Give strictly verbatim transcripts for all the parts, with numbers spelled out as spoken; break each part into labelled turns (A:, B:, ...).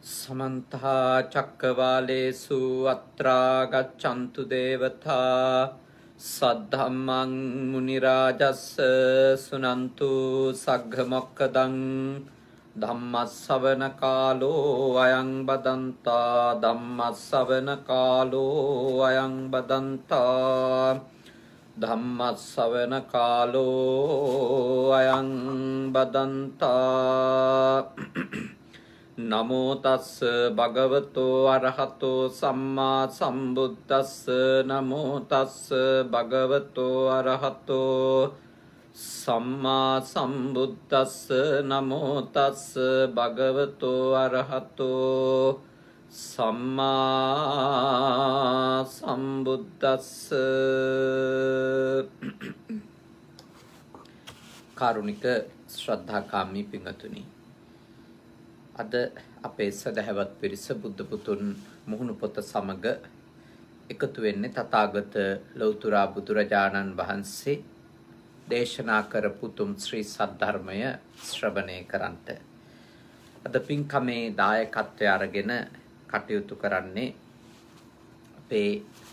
A: समन्ता चक्रवालेषु अत्रा गच्छन्तु देवता सद्धम्मं मुनिराजस्य सुनन्तु सग्गमोक्खदं धम्मस्सवन कालो अयं बदन्ता धम्मस्सवन कालो अयं बदन्ता धम्मस्सवन कालो अयं बदन्ता नमो तस् भगवतो अरहतो सम्मा सम्बुद्धस् नमो तस् भगवतो अरहतो सम्मा सम्बुद्धस् नमो तस् भगवतो अरहतो सम्मा सम्बुद्धस् कारुणिक श्रद्धाकामी पिंगतुनी අද අපේ සදහවත් පිරිස බුද්ධ පුතුන් මුහුණු පොත සමග එකතු වෙන්නේ තථාගත ලෞතර බුදුරජාණන් වහන්සේ දේශනා කරපු තුම් ශ්‍රී සද්ධර්මය ශ්‍රවණය කරන්ට. අද පින්කමේ දායකත්වය අරගෙන කටයුතු කරන්නේ අපේ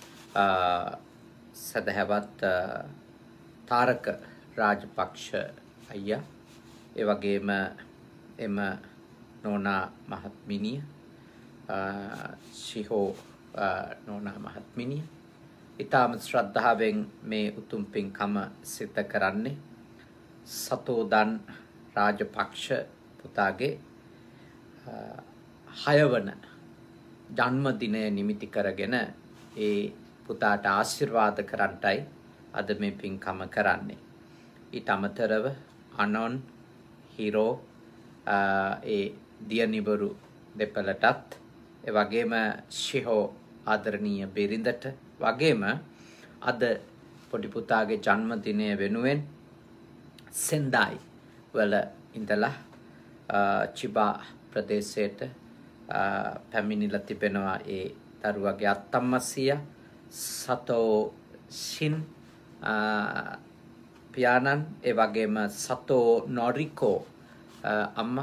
A: සදහවත් තාරක රාජපක්ෂ අයියා, ඒ වගේම එම नोना महात्मिनी शिहो नोना महात्मिनी इताम श्रद्धावें में उतुम पिंकम सिद्ध करन्ने सतोदन राजपक्ष पुतागे हयवन जन्मदिन निमित्त करගෙන ඒ පුතාට ආශිර්වාද කරන්ටයි අද මේ පින්කම කරන්නේ. ඊට අමතරව අනොන් හිරෝ ඒ දියනිවරු දෙපළටත් ඒ වගේම ශිහෝ ආදරණීය බිරිඳට වගේම අද පොඩි පුතාගේ ජන්මදිනය වෙනුවෙන් සෙන්ඩායි වල ඉඳලා චිබා ප්‍රදේශයට පැමිණිලා තිබෙනවා ඒ දරුවගේ අත්තම්මසිය සතෝ ෂින් පියාණන්, ඒ වගේම සතෝ නොරිකෝ අම්මා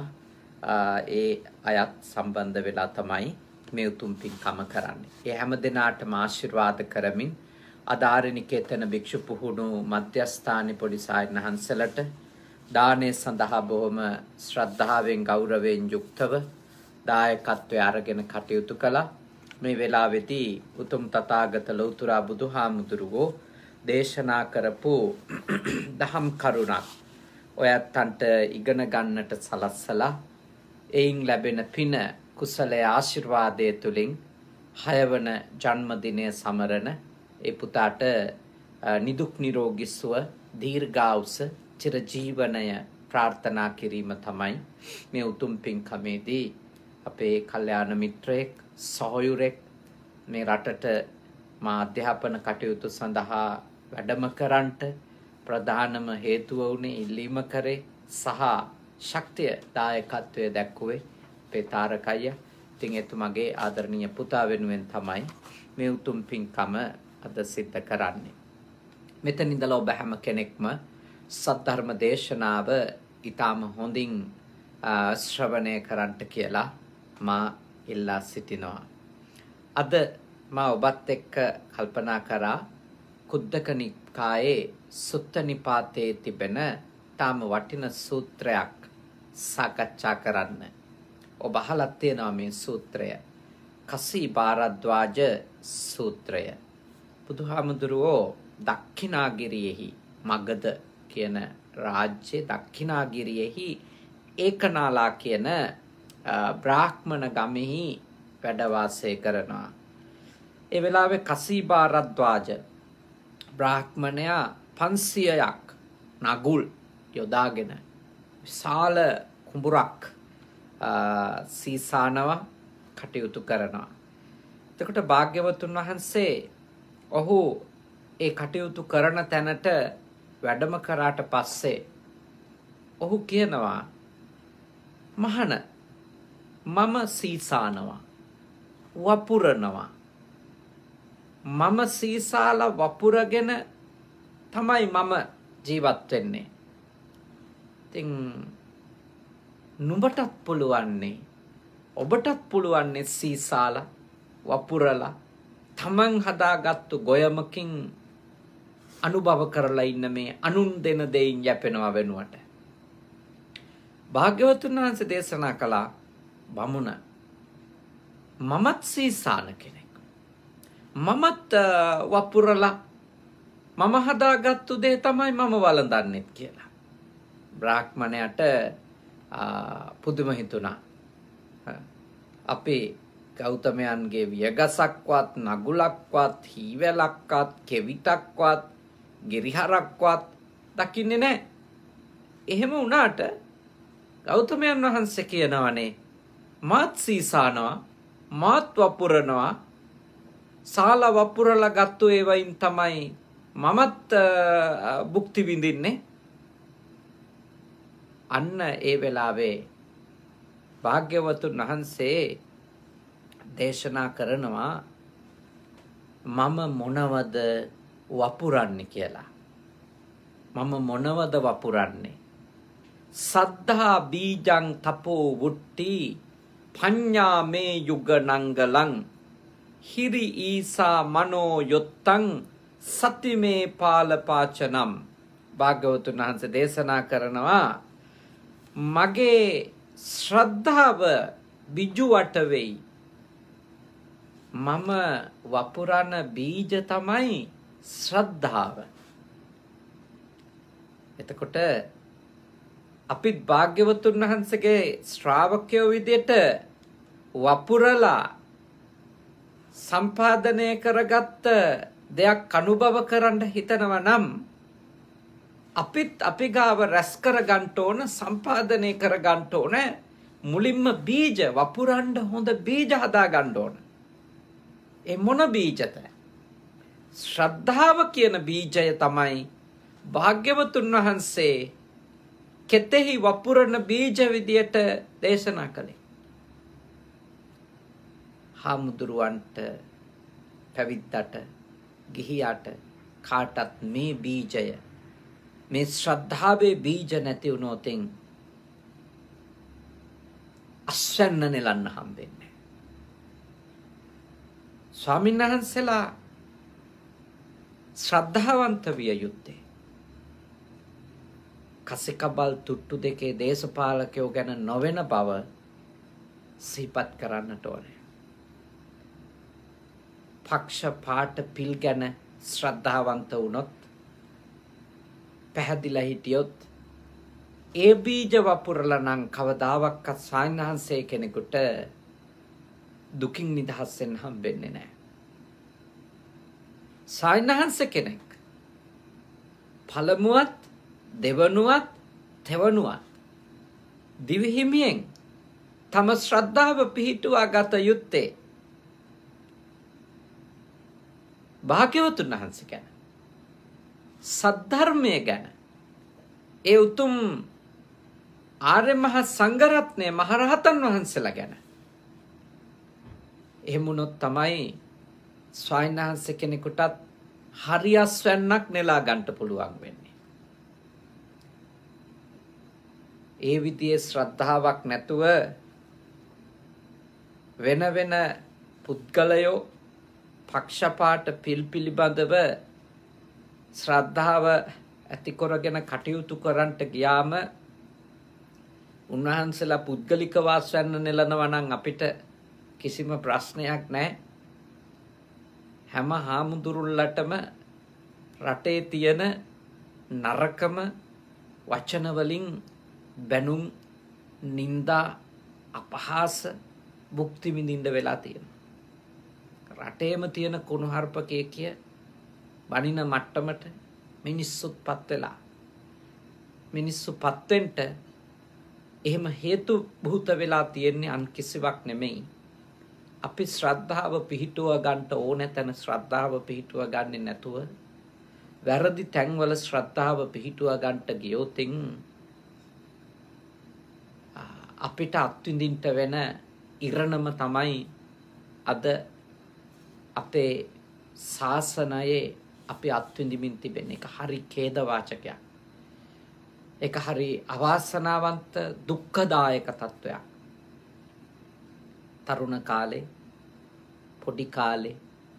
A: ඒ අයත් සම්බන්ධ වෙලා තමයි මේ උතුම් පින්කම කරන්නේ. ඒ හැම දිනාටම ආශිර්වාද කරමින් අදාරණිකේතන භික්ෂු පුහුණු මධ්‍යස්ථානයේ පොඩි සායනහන්සලට දානේ සඳහා බොහොම ශ්‍රද්ධාවෙන් ගෞරවයෙන් යුක්තව දායකත්වය අරගෙන කටයුතු කළා. මේ වෙලාවේදී උතුම් තථාගත ලෞතර බුදුහාමුදුරුවෝ දේශනා කරපු දහම් කරුණක් ඔයත්තන්ට ඉගෙන ගන්නට සලස්සලා එයින් ලැබෙන පින කුසලයේ ආශිර්වාදයේ තුලින් හයවන ජන්මදිනය සමරන ඒ පුතාට නිදුක් නිරෝගී සුව දීර්ඝායුෂ චිරජීවනය ප්‍රාර්ථනා කිරීම තමයි මේ උතුම් පින්කමේදී අපේ කල්යාණ මිත්‍රයෙක් සහෝයුරෙක් මේ රටට මා අධ්‍යාපන කටයුතු සඳහා වැඩම කරන්නට ප්‍රධානම හේතුව වුණේ ඉල්ලීම කරේ සහ ශක්තිය දායකත්වයේ දැක්ුවේ අපේ තාරකయ్య. ඉතින් එතුමගේ ආදරණීය පුතා වෙනුවෙන් තමයි මේ උතුම් පින්කම අද සිද්ධ කරන්නේ. මෙතන ඉඳලා ඔබ හැම කෙනෙක්ම සද්ධර්ම දේශනාව ඊටම හොඳින් ශ්‍රවණය කරන්නට කියලා මා ඉල්ලා සිටිනවා. අද මා ඔබත් එක්ක කල්පනා කරා කුද්දක නිකායේ සුත්ත නිපාතයේ තිබෙන තාම වටින සූත්‍රයක් සාකච්ඡා කරන්න. ඔබ අහලා තියෙනවා මේ සූත්‍රය. කසී භාරද්වාජ සූත්‍රය. බුදුහාමුදුරුවෝ දක්ඛිනාගිරියෙහි මගධ කියන රාජ්‍යයේ දක්ඛිනාගිරියෙහි ඒකනාලා කියන බ්‍රාහ්මණ ගමෙහි වැඩ වාසය කරනවා. ඒ වෙලාවේ කසී භාරද්වාජ බ්‍රාහ්මණයා පන්සියයක් නගුල් යොදාගෙන විශාල කුඹුරක් සීසානව කටයුතු කරනවා. එතකොට භාග්‍යවතුන් වහන්සේ ඔහු ඒ කටයුතු කරන තැනට වැඩම කරාට පස්සේ ඔහු කියනවා, මහණ මම සීසානවා වපුරනවා, මම සීසාල වපුරගෙන තමයි මම ජීවත් වෙන්නේ. ඉතින් නුඹටත් පුළුවන්නේ ඔබටත් පුළුවන් සීසාලා වපුරලා තමන් හදාගත්තු ගොයමකින් අනුභව කරලා ඉන්න මේ අනුන් දෙන දෙයින් යැපෙනවා වෙනුවට භාග්‍යවතුන් වහන්සේ දේශනා කළා බමුණ මමත් සීසාන කෙනෙක් මමත් වපුරලා මම හදාගත්තු දේ තමයි මම වළඳන්නෙත් කියලා බ්‍රාහ්මණයට පුදුම හිතුණා අපේ ගෞතමයන්ගේ වියගසක්වත් නගුලක්වත් හීවැලක්වත් කෙවිතක්වත් ගිරිහරක්වත් දකින්නේ නැහැ. එහෙම වුණාට ගෞතමයන් වහන්සේ කියනවනේ මාත් සීසානවා මාත් වපුරනවා සාල වපුරලා ගත්තු ඒවයින් තමයි මමත් භුක්ති විඳින්නේ. අන්න ඒ වෙලාවේ භාග්‍යවතුන් වහන්සේ දේශනා කරනවා මම මොනවද වපුරන්නේ කියලා. මම මොනවද වපුරන්නේ? සද්ධා බීජං තපෝ වුට්ටි පඤ්ඤා මේ යුග නංගලං හිරි ඊසා මනෝ යොත්තං සතිමේ පාලපාචනම්. භාග්‍යවතුන් වහන්සේ දේශනා කරනවා මගේ ශ්‍රද්ධාව බිජුවට වෙයි. මම වපුරන බීජ තමයි ශ්‍රද්ධාව. එතකොට අපිත් භාග්‍යවතුන් වහන්සේගේ ශ්‍රාවකයෝ විදියට වපුරලා සම්පාදනය කරගත්ත දෙයක් අනුභව කරන්න හිතනවා නම් අපිත් අපි ගාව රැස් කර ගන්න ඕන සම්පාදනය කර ගන්න ඕන මුලින්ම බීජ වපුරන්න හොඳ බීජ හදා ගන්න ඕන. ඒ මොන බීජද? ශ්‍රද්ධාව කියන බීජය තමයි භාග්‍යවතුන් වහන්සේ කෙතෙහි වපුරන බීජ විදියට දේශනා කළේ. හාමුදුරුවන්ට පැවිද්දට ගිහියාට කාටත් මේ බීජය මේ ශ්‍රද්ධාවේ බීජ නැති වුණොතින් අස්වැන්න නෙලන්න හම්බෙන්නේ. ස්වාමීන් වහන්සේලා ශ්‍රද්ධාවන්ත විය යුත්තේ. කසිකබල් තුට්ටු දෙකේ දේශපාලකයෝ ගැන නොවන බව සිහිපත් කරන්නට ඕනේ. පක්ෂ පාට පිල් ගැන ශ්‍රද්ධාවන්ත වුණොත් පැහැදිලා හිටියොත් ඒ බීජ වපුරලා නම් කවදාවත් සායනහන්සේ කෙනෙකුට දුකින් නිදහස් වෙන්න හම්බෙන්නේ නැහැ. සායනහන්සේ කෙනෙක් පළමුවත් දෙවනුවත් තෙවනුවත් දිවිහිමියෙන් තම ශ්‍රද්ධාව පිහිටුවා ගත යුත්තේ භාග්‍යවතුන් වහන්සේ ගැන සද්ධර්මය ගැන ඒ උතුම් ආර්ය මහා සංඝරත්නය මහරහතන් වහන්සේලා ගැන. එහෙම වුණොත් තමයි ස්වාමීන් වහන්සේ කෙනෙකුටත් හරියස්වැන්නක් නෙලා ගන්න පුළුවන් වෙන්නේ. ඒ විදිහේ ශ්‍රද්ධාවක් නැතුව වෙන වෙන පුද්ගලයෝ පක්ෂපාත පිල් පිළිබඳව ශ්‍රද්ධාව ඇති කරගෙන කටයුතු කරන්නට ගියාම උන්වහන්සේලා පුද්ගලික වාසයන් නෙලනවා නම් අපිට කිසිම ප්‍රශ්නයක් නැහැ. හැම හාමුදුරුල්ලටම රටේ තියෙන නරකම වචන වලින් බැනුම් නින්දා අපහාස භුක්ති විඳින්න වෙලා තියෙනවා. රටේම තියෙන කුණුහරුපකේ කිය බණින මට්ටමට මිනිස්සුත්පත් වෙලා මිනිස්සුපත් වෙන්න එහෙම හේතු භූත වෙලා තියෙන්නේ අන් කිසිවක් නෙමෙයි. අපි ශ්‍රද්ධාව පිහිටුව ගන්නට ඕනේ තැන ශ්‍රද්ධාව පිහිටුව ගන්නේ නැතුව වැරදි තැන්වල ශ්‍රද්ධාව පිහිටුව ගන්නට ගියොතින් අපිට අත්විඳින්න වෙන ඉරණම තමයි අද අපේ ශාසනයේ අපි අත්විඳිමින් තිබෙන එක. හරි ඛේදවාචකයක්. ඒක හරි අවාසනාවන්ත දුක්ඛදායක තත්වයක්. තරුණ කාලේ පොඩි කාලේ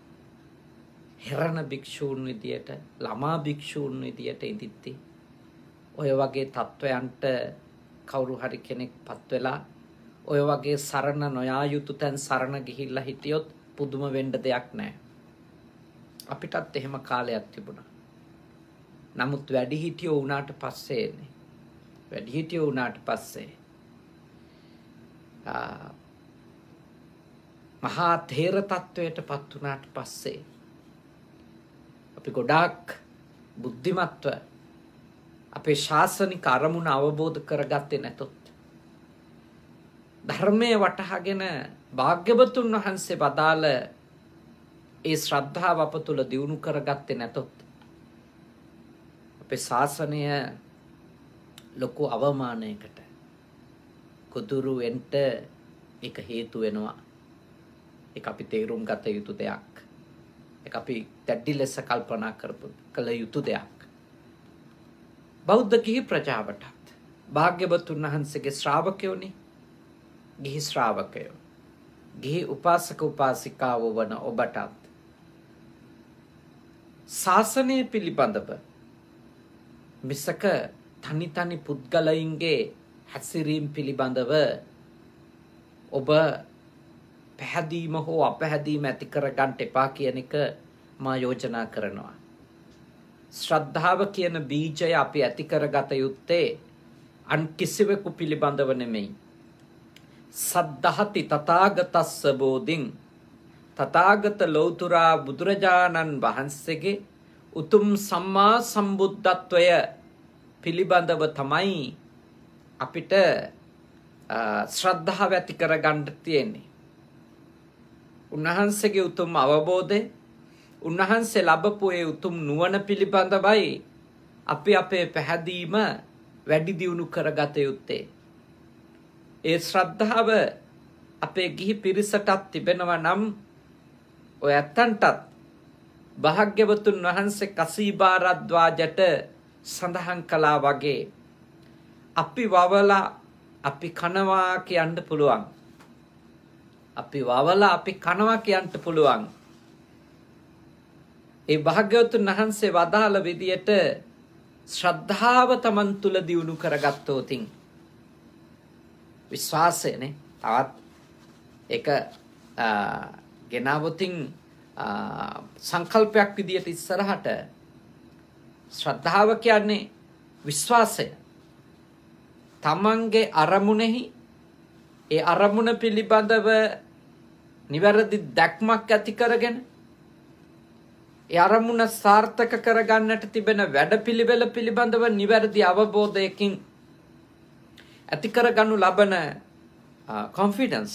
A: හිරණ භික්ෂූන් විදියට ළමා භික්ෂූන් විදියට ඉඳිද්දී ඔය වගේ තත්වයන්ට කවුරු හරි කෙනෙක් පත් වෙලා ඔය වගේ සරණ නොයා යුතු තැන් සරණ ගිහිල්ලා හිටියොත් පුදුම වෙන්න දෙයක් නැහැ. අපිටත් එහෙම කාලයක් තිබුණා. නමුත් වැඩිහිටියෝ වුණාට පස්සේ එන්නේ. වැඩිහිටියෝ වුණාට පස්සේ මහා තේර තත්වයට පත් වුණාට පස්සේ අපි ගොඩාක් බුද්ධිමත්ව අපේ ශාසනික අරමුණ අවබෝධ කරගත්තේ නැතොත් ධර්මයේ වටහාගෙන භාග්‍යවතුන් වහන්සේ වදාළ ඒ ශ්‍රද්ධාව අප තුළ දියුණු කරගත්තේ නැතොත් අපේ ශාසනය ලොකු අවමානයකට කුදුරු වෙන්න ඒක හේතු වෙනවා. ඒක අපි තේරුම් ගත යුතු දෙයක්. ඒක අපි දැඩි ලෙස කල්පනා කරපු කළ යුතු දෙයක්. බෞද්ධ ගිහි ප්‍රජාවටත් භාග්‍යවතුන් වහන්සේගේ ශ්‍රාවකයෝනි, ගිහි ශ්‍රාවකයෝ, ගිහි උපාසක උපාසිකාවෝ වන ඔබටත් ශාසනය පිළිබඳව මිසක තනි තනි පුද්ගලයින්ගේ හැසිරීම් පිළිබඳව ඔබ පැහැදීම හෝ අපැහැදීම ඇති කරගන්න එපා කියන එක මා යෝජනා කරනවා. ශ්‍රද්ධාව කියන බීජය අපි ඇති කරගත යුත්තේ අන් කිසිවෙකු පිළිබඳව නෙමෙයි. සද්ධහති තථාගතස්ස බෝධින්, තථාගත ලෞතුරා බුදුරජාණන් වහන්සේගේ උතුම් සම්මා සම්බුද්ධත්වය පිළිබඳව තමයි අපිට ශ්‍රද්ධාව ඇති කරගන්න තියෙන්නේ. උන්වහන්සේගේ උතුම් අවබෝධය, උන්වහන්සේ ලැබපු ඒ උතුම් නුවණ පිළිබඳවයි අපි අපේ පැහැදීම වැඩි දියුණු කරගත යුත්තේ. ඒ ශ්‍රද්ධාව අපේ ගිහි පිරිසටත් තිබෙනවා නම් ඔය ඇත්තන්ටත් භාග්‍යවතුන් වහන්සේ කසීබාරද්වාජට සඳහන් කළා වගේ අපි වවලා අපි කනවා කියන්න පුළුවන්. අපි වවලා අපි කනවා කියන්න පුළුවන්. ඒ භාග්‍යවතුන් වහන්සේ වදාළ විදියට ශ්‍රද්ධාව තමන් තුළ දියුණු කරගත්තොතින් විශ්වාසයනේ තවත් ඒක ගෙනාවොතින් සංකල්පයක් විදියට ඉස්සරහට ශ්‍රද්ධාව කියන්නේ විශ්වාසය. තමන්ගේ අරමුණෙහි ඒ අරමුණ පිළිබඳව නිවැරදි දැක්මක් ඇති කරගෙන ඒ අරමුණ සාර්ථක කරගන්නට තිබෙන වැඩපිළිවෙල පිළිබඳව නිවැරදි අවබෝධයකින් ඇති කරගනු ලබන කොන්ෆිඩන්ස්,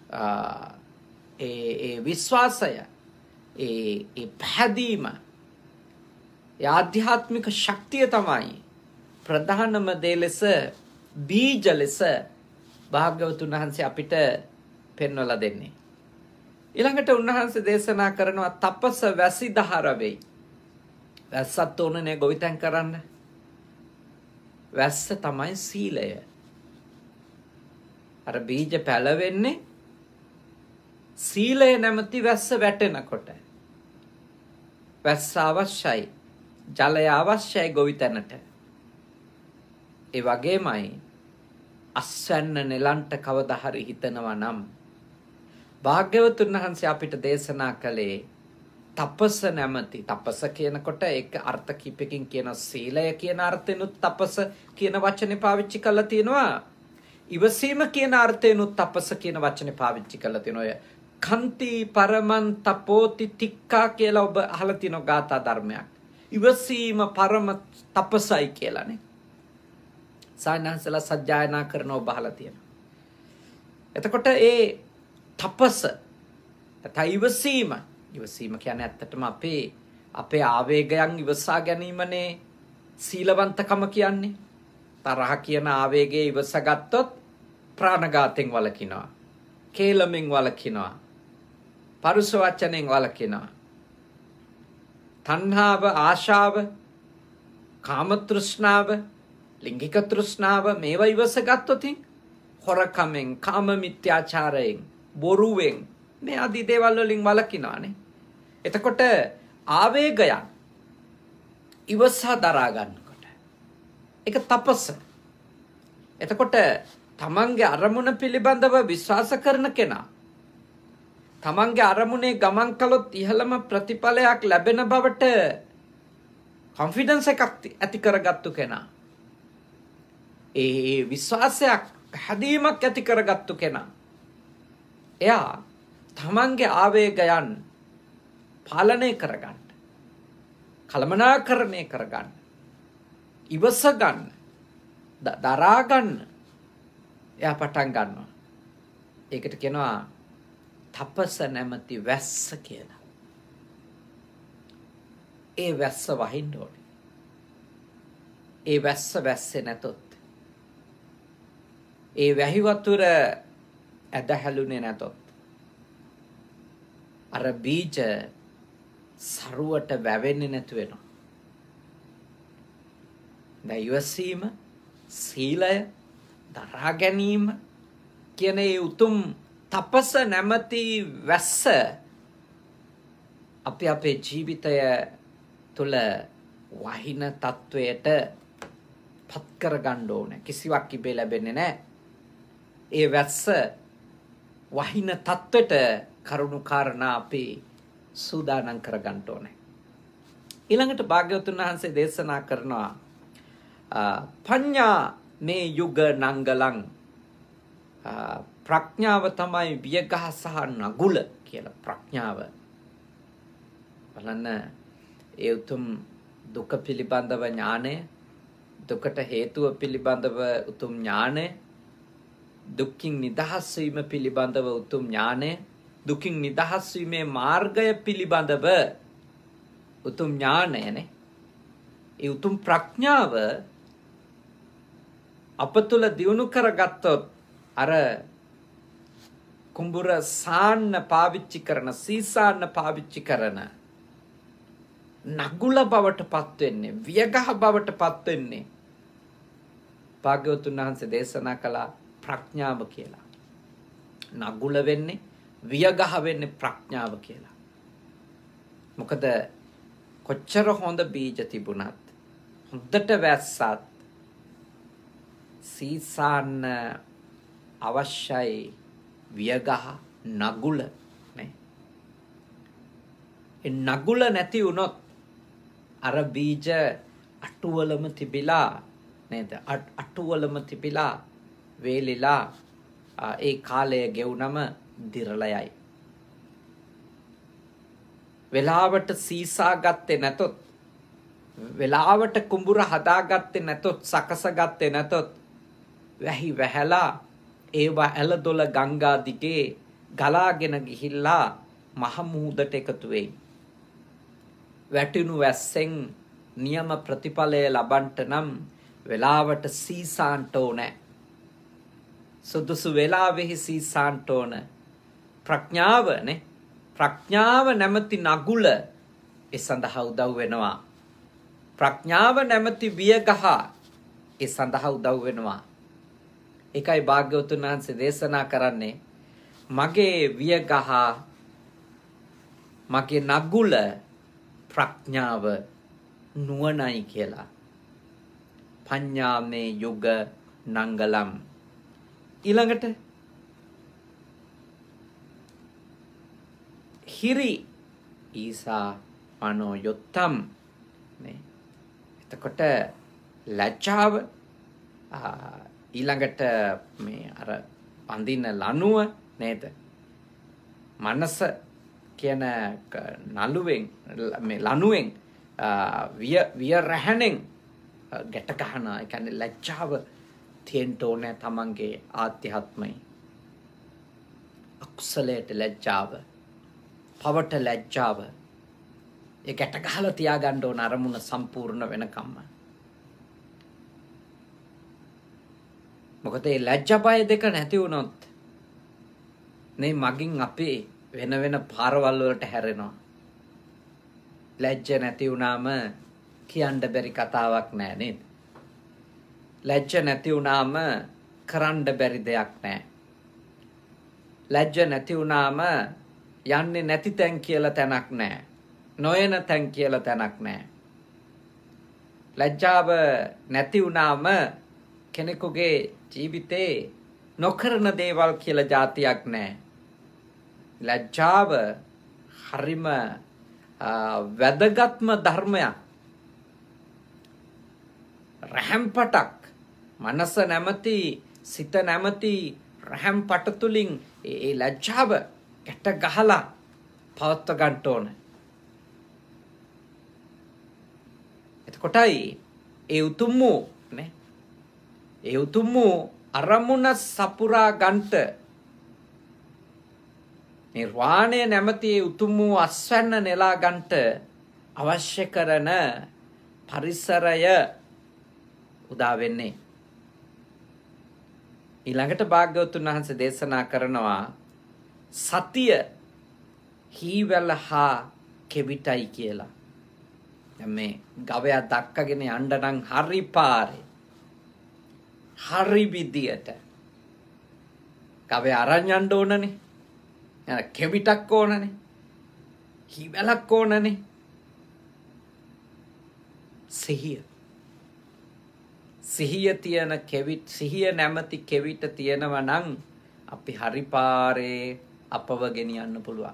A: ඒ විශ්වාසය, ඒ පැහැදීම, ඒ ආධ්‍යාත්මික ශක්තිය තමයි ප්‍රධානම දේ ලෙස, බීජ ලෙස භාග්‍යවතුන් වහන්සේ අපිට පෙන්වලා දෙන්නේ. ඊළඟට උන්වහන්සේ දේශනා කරනවා තපස වැසි දහර වෙයි. වැස්සත් ඕනනේ ගොවිතැන් කරන්න. වැස්ස තමයි සීලය. අර බීජ පැලවෙන්නේ සීලය නැමැති වැස්ස වැටෙනකොට. වැස්ස අවශ්‍යයි, ජලය අවශ්‍යයි ගොවිතැනට. ඒ වගේමයි අස්වැන්න නෙලන්ට කවදා හරි හිතනවා නම් භාග්‍යවතුන් වහන්සේ අපිට දේශනා කළේ තපස නැමැති, තපස කියනකොට ඒක අර්ථ කිහිපකින් කියන සීලය කියන අර්ථෙනුත් තපස කියන වචනේ පාවිච්චි කරලා තියෙනවා. ඉවසීම කියන අර්ථෙනුත් තපස කියන වචනේ පාවිච්චි කරලා තියෙනවා. කන්ති පරමන් තපෝති තික්කා කියලා ඔබ අහලා තියෙන ගාථා ධර්මයක්. ඉවසීම පරම තපසයි කියලානේ. සායනසලා සජ්ජායනා කරන ඔබ අහලා තියෙනවා. එතකොට ඒ තපස තයි ඉවසීම, ඉවසීම කියන්නේ ඇත්තටම අපේ අපේ ආවේගයන් ඉවසා ගැනීමනේ සීලවන්තකම කියන්නේ. තරහ කියන ආවේගය ඉවසගත්තොත් ප්‍රාණඝාතයෙන් වළකිනවා, කේලමෙන් වළකිනවා, පරුස වචනෙන් වළකිනවා. තණ්හාව, ආශාව, කාම තෘෂ්ණාව, ලිංගික තෘෂ්ණාව මේවා ඉවසගත්තොත් හොරකමෙන්, කාම මිත්‍යාචාරයෙන්, බොරුවෙන් මේ ආදී දේවල් වලින් වළකිනවානේ. එතකොට ආවේගයන් ඉවසා දරා ගන්නකොට ඒක තපස. එතකොට තමන්ගේ අරමුණ පිළිබඳව විශ්වාස කරන කෙනා තමන්ගේ අරමුණේ ගමන් කළොත් ඉහළම ප්‍රතිඵලයක් ලැබෙන බවට කොන්ෆිඩන්ස් එකක් ඇති කරගත්තු කෙනා, ඒ විශ්වාසයක් හැදීමක් ඇති කරගත්තු කෙනා, එයා තමන්ගේ ආවේගයන් පාලනය කරගන්න, කළමනාකරණය කරගන්න, ඉවස ගන්න, දරා ගන්න එයා පටන් ගන්නවා. ඒකට කියනවා තපස නැමැති වැස්ස කියලා. ඒ වැස්ස වහින්න ඕනේ. ඒ වැස්ස වැස්සේ නැතොත්, ඒ වැහි වතුර ඇදහැළුනේ නැතොත් අර බීජ සරුවට වැවෙන්නේ නැතු වෙනවා. දැන් ඉවසීම, සීලය, දරා ගැනීම කියන ඒ උතුම් තපස නැමැති වැස්ස අපි අපේ ජීවිතය තුළ වහින තත්වයට පත් කරගන්න ඕනේ. කිසිවක් ඉබේ ලැබෙන්නේ නැහැ. ඒ වැස්ස වහින තත්වයට කරුණු කාරණා අපි සූදානම් කරගන්න ඕනේ. ඊළඟට භාග්‍යවතුන් වහන්සේ දේශනා කරනවා පඤ්ඤා මේ යුග නංගලං, ප්‍රඥාව තමයි වියගහ සහ නගුල කියලා. ප්‍රඥාව බලන්න, ඒ උතුම් දුක පිළිබඳව ඥානය, දුකට හේතුව පිළිබඳව උතුම් ඥානය, දුකින් නිදහස් වීම පිළිබඳව උතුම් ඥානය, දුකින් නිදහස් වීමේ මාර්ගය පිළිබඳව උතුම් ඥානයනේ. ඒ උතුම් ප්‍රඥාව අප තුළ දියුණු කරගත්තොත් අර කුඹුර සාන්න පාවිච්චි කරන, සීසාන්න පාවිච්චි කරන නගුල බවට පත් වෙන්නේ, වියගහ බවට පත් වෙන්නේ භාග්‍යවතුන් වහන්සේ දේශනා කළා ප්‍රඥාව කියලා. නගුල වෙන්නේ, වියගහ වෙන්නේ ප්‍රඥාව කියලා. මොකද කොච්චර හොඳ බීජ තිබුණත්, හොඳට වැස්සත්, සීසාන්න අවශ්‍යයි වියගහ, නගුල නේ. ඒ නගුල නැති වුණොත් අර බීජ අටුවලම තිබිලා නේද? අටුවලම තිබිලා වේලිලා ඒ කාලය ගෙවුනම දිරලයයි. වෙලාවට සීසා ගත්තේ නැතොත්, වෙලාවට කුඹුර හදාගත්තේ නැතොත්, සකසගත්තේ නැතොත් වැහි වැහැලා ඒවා ඇලදොල ගංගා දිගේ ගලාගෙන ගිහිල්ලා මහ මුහුදට එකතු වෙයි. වැටුණු වැස්සෙන් නියම ප්‍රතිඵලය ලබන්නට නම් වෙලාවට සීසාන්ට ඕනේ. සුදුසු වෙලාවෙහි සීසාන්ට ඕන. ප්‍රඥාව නේ, ප්‍රඥාව නැමැති නගුල ඒ සඳහා උදව් වෙනවා. ප්‍රඥාව නැමැති වියගහ ඒ සඳහා උදව් වෙනවා. ඒකයි භාග්‍යවතුන් වහන්සේ දේශනා කරන්නේ මගේ වියගහ, මගේ නගුල ප්‍රඥාව නුවණයි කියලා. පඤ්ඤාමේ යුග නංගලම්. ඊළඟට හිරි ඊසා මනෝ යොත්තම් නේ. එතකොට ලැජ්ජාව, ඊළඟට මේ අර පඳින ලනුව නේද, මනස කියන නළුවෙන්, මේ ලනුවෙන් විය විය රැහණෙන් ගැට ගන්නවා. ඒ කියන්නේ ලැජ්ජාව තියෙන්න ඕනේ තමන්ගේ ආධ්‍යාත්මයි. අකුසලයට ලැජ්ජාව, පවට ලැජ්ජාව, ඒ ගැට ගහලා තියාගන්න ඕන අරමුණ සම්පූර්ණ වෙනකම්ම. මොකද ඒ ලැජ්ජා බය දෙක නැති වුණොත් නේ මගින් අපි වෙන වෙන පාරවල් වලට හැරෙනවා. ලැජ්ජ නැති වුණාම කියන්න බැරි කතාවක් නෑ නේද? ලැජ්ජ නැති වුණාම කරන්න බැරි දෙයක් නෑ. ලැජ්ජ නැති වුණාම යන්නේ නැති තැන් කියලා තැනක් නැහැ. නොයන තැන් කියලා තැනක් නැහැ. ලැජ්ජාව නැති වුණාම කෙනෙකුගේ ජීවිතේ නොකරන දේවල් කියලා જાතියක් නැහැ. ලැජ්ජාව හරිම වැදගත්ම ධර්මයක්. රැම්පටක් මනස නැමැති සිත නැමැති රැම්පට තුලින් ඒ ලැජ්ජාව ගැට ගහලා පවත්ව ගන්න ඕන. එතකොටයි ඒ උතුම් වූ නේ ඒ උතුම් වූ අරමුණ සපුරා ගන්නට නිර්වාණය නැමැති උතුම් වූ අස්වැන්න නෙලා ගන්නට අවශ්‍ය කරන පරිසරය උදා වෙන්නේ. ඊළඟට භාග්‍යවතුන් වහන්සේ දේශනා කරනවා සතිය හීවැල හා කෙවිතයි කියලා. දැන් මේ ගවයා දක්කගෙන යන්න නම් හරි පාරේ හරි විදියට ගවයා අරන් යන්න ඕනනේ. යන කෙවිතක් ඕනනේ. හීවැලක් ඕනනේ. සිහිය සිහිය තියෙන කෙවිත් සිහිය නැමැති කෙවිත තියෙනවා නම් අපි හරි පාරේ අපව ගෙනියන්න පුළුවන්.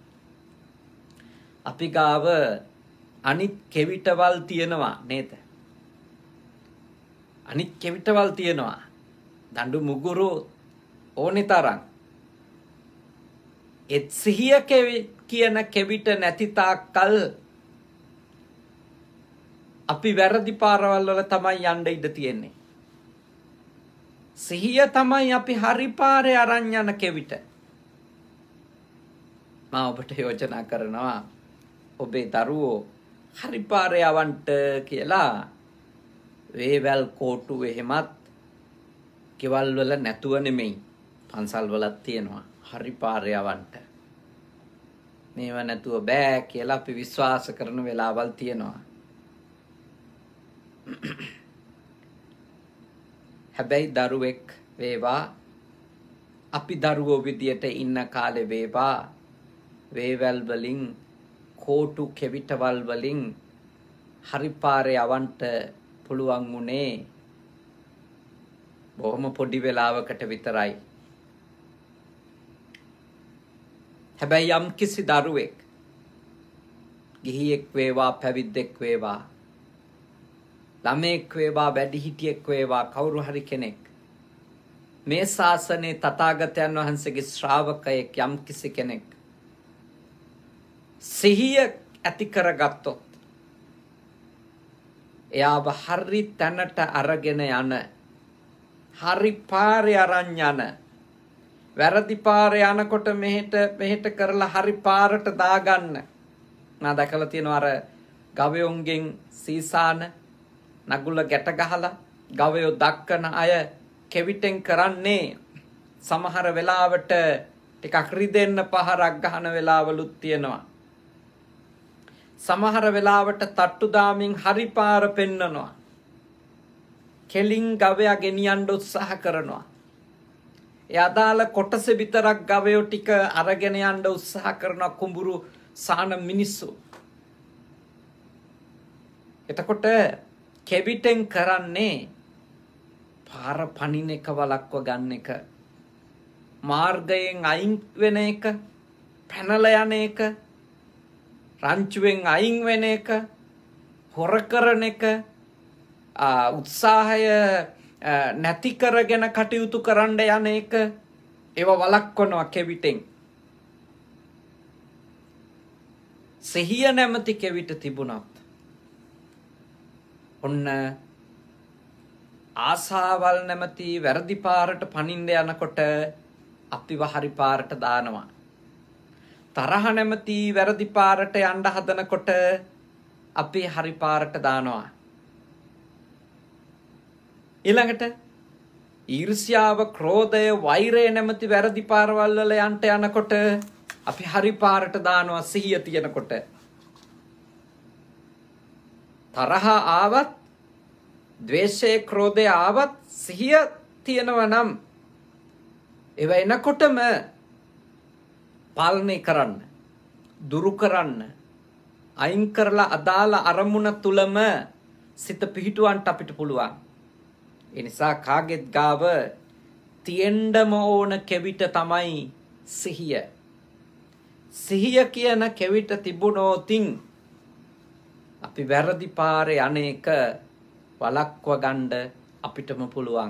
A: අපි ගාව අනිත් කෙවිතවල් තියෙනවා නේද? අනිත් කෙවිතවල් තියෙනවා. දඬු මුගුරු ඕනේ තරම්. ඒ සිහිය කියන කෙවිත නැති තාක්කල් අපි වැරදි පාරවල් වල තමයි යන්න ඉඩ තියෙන්නේ. සිහිය තමයි අපි හරි පාරේ අරන් යන කෙවිත. මම ඔබට යෝජනා කරනවා ඔබේ දරුවෝ හරි පාරේ යවන්ට කියලා වේවැල් කෝටු එහෙමත් කෙවල් වල නැතුව නෙමෙයි පන්සල් වලත් තියෙනවා හරි පාරේ යවන්ට. මේව නැතුව බෑ කියලා අපි විශ්වාස කරන වෙලාවල් තියෙනවා. හැබැයි දරුවෙක් වේවා අපි දරුවෝ විදියට ඉන්න කාලේ වේවා වේවැල් වලින් කෝටු කෙවිතවල් වලින් හරි පාරේ යවන්ට පුළුවන් උනේ බොහොම පොඩි වෙලාවකට විතරයි. හැබැයි යම් කිසි දරුවෙක් ගිහියෙක් වේවා පැවිද්දෙක් වේවා ළමෙක් වේවා වැඩිහිටියෙක් වේවා කවුරු හරි කෙනෙක් මේ ශාසනයේ තථාගතයන් වහන්සේගේ ශ්‍රාවකයෙක් යම් කිසි කෙනෙක් සිහිය ඇති කරගත්තොත් එයාව හරි තැනට අරගෙන යන හරි පාරේ අරන් යන වැරදි පාරේ යනකොට මෙහෙට මෙහෙට කරලා හරි පාරට දාගන්න. මම දැකලා තියෙනවා අර ගවයොන්ගෙන් සීසාන නගුල ගැට ගහලා ගවයෝ දක්කන අය කෙවිතෙන් කරන්නේ සමහර වෙලාවට ටිකක් රිදෙන්න පහරක් ගහන වෙලාවලුත් තියෙනවා. සමහර වෙලාවට තට්ටු දාමින් හරි පාර පෙන්නනවා. කෙලින් ගවයා ගෙනියන්න උත්සාහ කරනවා. ඒ අදාළ කොටස විතරක් ගවයෝ ටික අරගෙන යන්න උත්සාහ කරන කුඹුරු සාන මිනිස්සු. එතකොට කෙවිතෙන් කරන්නේ පාර පනින එක වලක්ව ගන්න එක. මාර්ගයෙන් අයින් වෙන එක, පැනලා යන එක, රංචුවෙන් අයින් වෙන එක, හොර කරන එක, උත්සාහය නැති කරගෙන කටයුතු කරන්න යන එක ඒව වලක්වනවා කෙවිතෙන්. සිහිය නැමැති කෙවිත තිබුණත් ඔන්න ආසාවල් නැමැති වැරදි පාරට පනින්න යනකොට අපිව හරි පාරට දානවා. තරහ නැමැති වැරදි පාරට යන්න හදනකොට අපි හරි පාරට දානවා. ඊළඟට ඊර්ෂ්‍යාව, ක්‍රෝධය, වෛරය නැමැති වැරදි පාරවල් වල යන්ට යනකොට අපි හරි පාරට දානවා සිහිය තියනකොට. තරහ ආවත්, ද්වේෂය, ක්‍රෝධය ආවත් සිහිය තියනවා නම් ඒව එනකොටම පාලනය කරන්න, දුරු කරන්න, අයින් කරලා අදාළ අරමුණ තුලම සිත පිහිටුවන්ට අපිට පුළුවන්. ඒ නිසා කාගෙත් ගාව තියෙන්නම ඕන කෙවිත තමයි සිහිය. සිහිය කියන කෙවිත තිබුණොතින් අපි වැරදි පාරේ අනේක වලක්ව ගන්න අපිටම පුළුවන්.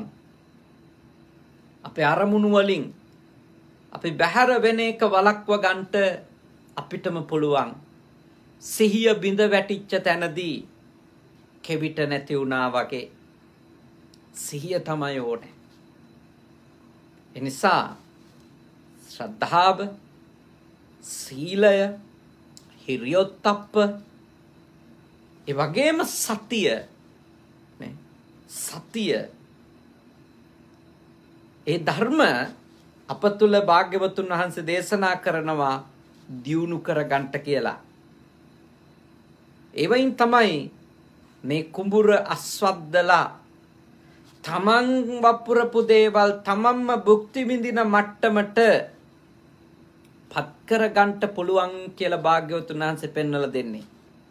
A: අපේ අරමුණු වලින් අපි බැහැර වෙන එක වලක්ව ගන්නට අපිටම පුළුවන්. සිහිය බිඳ වැටිච්ච තැනදී කෙවිත නැති වුණා වගේ සිහිය තමයි ඕනේ. එනිසා ශ්‍රද්ධාව, සීලය, හිරියොත්ප්ප, ඒ වගේම සතිය නේ සතිය ඒ ධර්ම අප තුල භාග්‍යවතුන් වහන්සේ දේශනා කරනවා දියුණු කර ගන්නට කියලා. එවයින් තමයි මේ කුඹුර අස්වද්දලා තමන් වපුරපු දේවල් තමන්ම භුක්ති විඳින මට්ටමට පත් කර ගන්නට පුළුවන් කියලා භාග්‍යවතුන් වහන්සේ පෙන්වලා දෙන්නේ.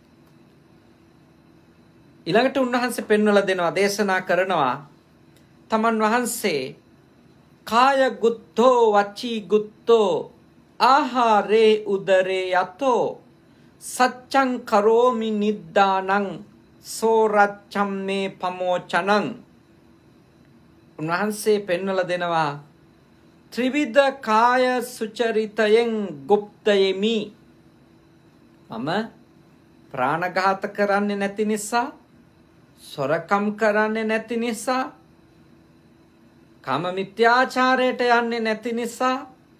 A: ඊළඟට උන්වහන්සේ පෙන්වලා දෙනවා, දේශනා කරනවා තමන් වහන්සේ කාය ගුත්තෝ වචී ගුත්තෝ ආහාරේ උදරේ යතෝ සච්ඡං කරෝමි නිද්දානං සෝරච්ඡම් මේ පමෝචනං. උන්වහන්සේ පෙන්වලා දෙනවා ත්‍රිවිධ කාය සුචරිතයෙන් ගුප්තයෙමි. මම ප්‍රාණඝාත කරන්නේ නැති නිසා, සොරකම් කරන්නේ නැති නිසා, කාම මිත්‍යාචාරයට යන්නේ නැති නිසා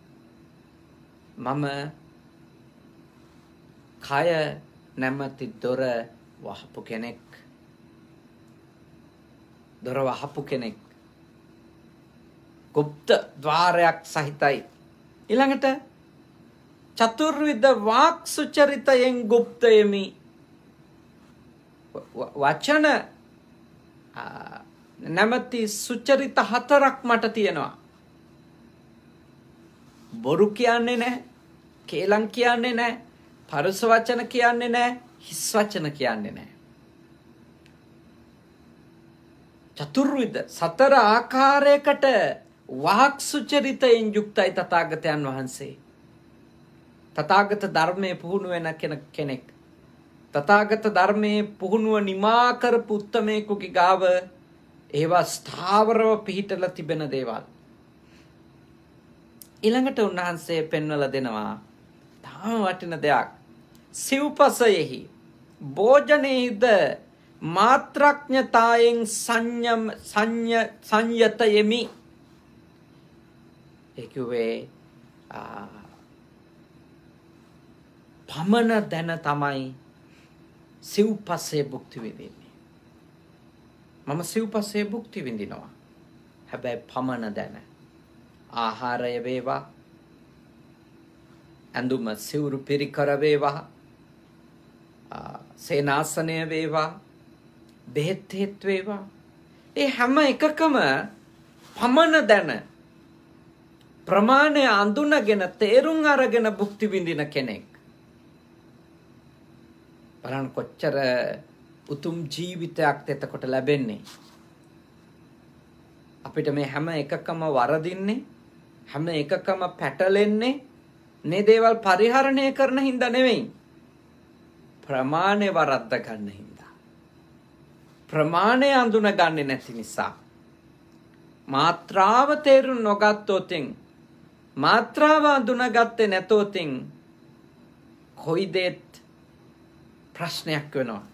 A: මම කය නැමැති දොර වහපු කෙනෙක්. දොර වහපු කෙනෙක්. ගුප්ත ద్వාරයක් සහිතයි. ඊළඟට චතුර්විධ වාක් සුචරිතයෙන් ගුප්තයෙමි. වචන නැමැති සුචරිත හතරක් මට තියෙනවා. බොරු කියන්නේ නැහැ, කේලම් කියන්නේ නැහැ, පරුස වචන කියන්නේ නැහැ, හිස් වචන කියන්නේ නැහැ. චතුර්විධ සතර ආකාරයකට වාක් සුචරිතයෙන් යුක්තයි තථාගතයන් වහන්සේ. තථාගත ධර්මයේ පුහුණු වෙන කෙනෙක්. තථාගත ධර්මයේ පුහුණුව නිමා කරපු උත්තමයෙකුගේ ගාව ඒවා ස්ථාවරව පිහිටලා තිබෙන දේවල්. ඊළඟට උන්වහන්සේ පෙන්වලා දෙනවා තාම වටින දෙයක්. සිව්පසයෙහි භෝජනේද මාත්‍රඥතායෙන් සංයම සංය සංයතයෙමි. ඒකුවේ පමණ දැන තමයි සිව්පසේ භුක්ති විඳින්නේ. මම සිව්පසේ භුක්ති විඳිනවා. හැබැයි පමණ දැන. ආහාරය වේවා, ඇඳුම සිවුරු පිරිකර වේවා, සේනාසනය වේවා, බෙහෙත් හේත් වේවා, ඒ හැම එකකම පමණ දැන ප්‍රමාණය අඳුනගෙන තේරුම් අරගෙන භුක්ති විඳින කෙනෙක්. බලන්න කොච්චර උතුම් ජීවිතයක් එතකොට ලැබෙන්නේ. අපිට මේ හැම එකකම වරදින්නේ, හැම එකකම පැටලෙන්නේ මේ දේවල් පරිහරණය කරන හින්දා නෙවෙයි. ප්‍රමාණය වරද්ද ගන්න හින්දා. ප්‍රමාණය අඳුන ගන්නේ නැති නිසා. මාත්‍රාව තේරුම් නොගත්තොතින්, මාත්‍රාව අඳුනගත්තේ නැතොතින් කොයි දෙත් ප්‍රශ්නයක් වෙනවා.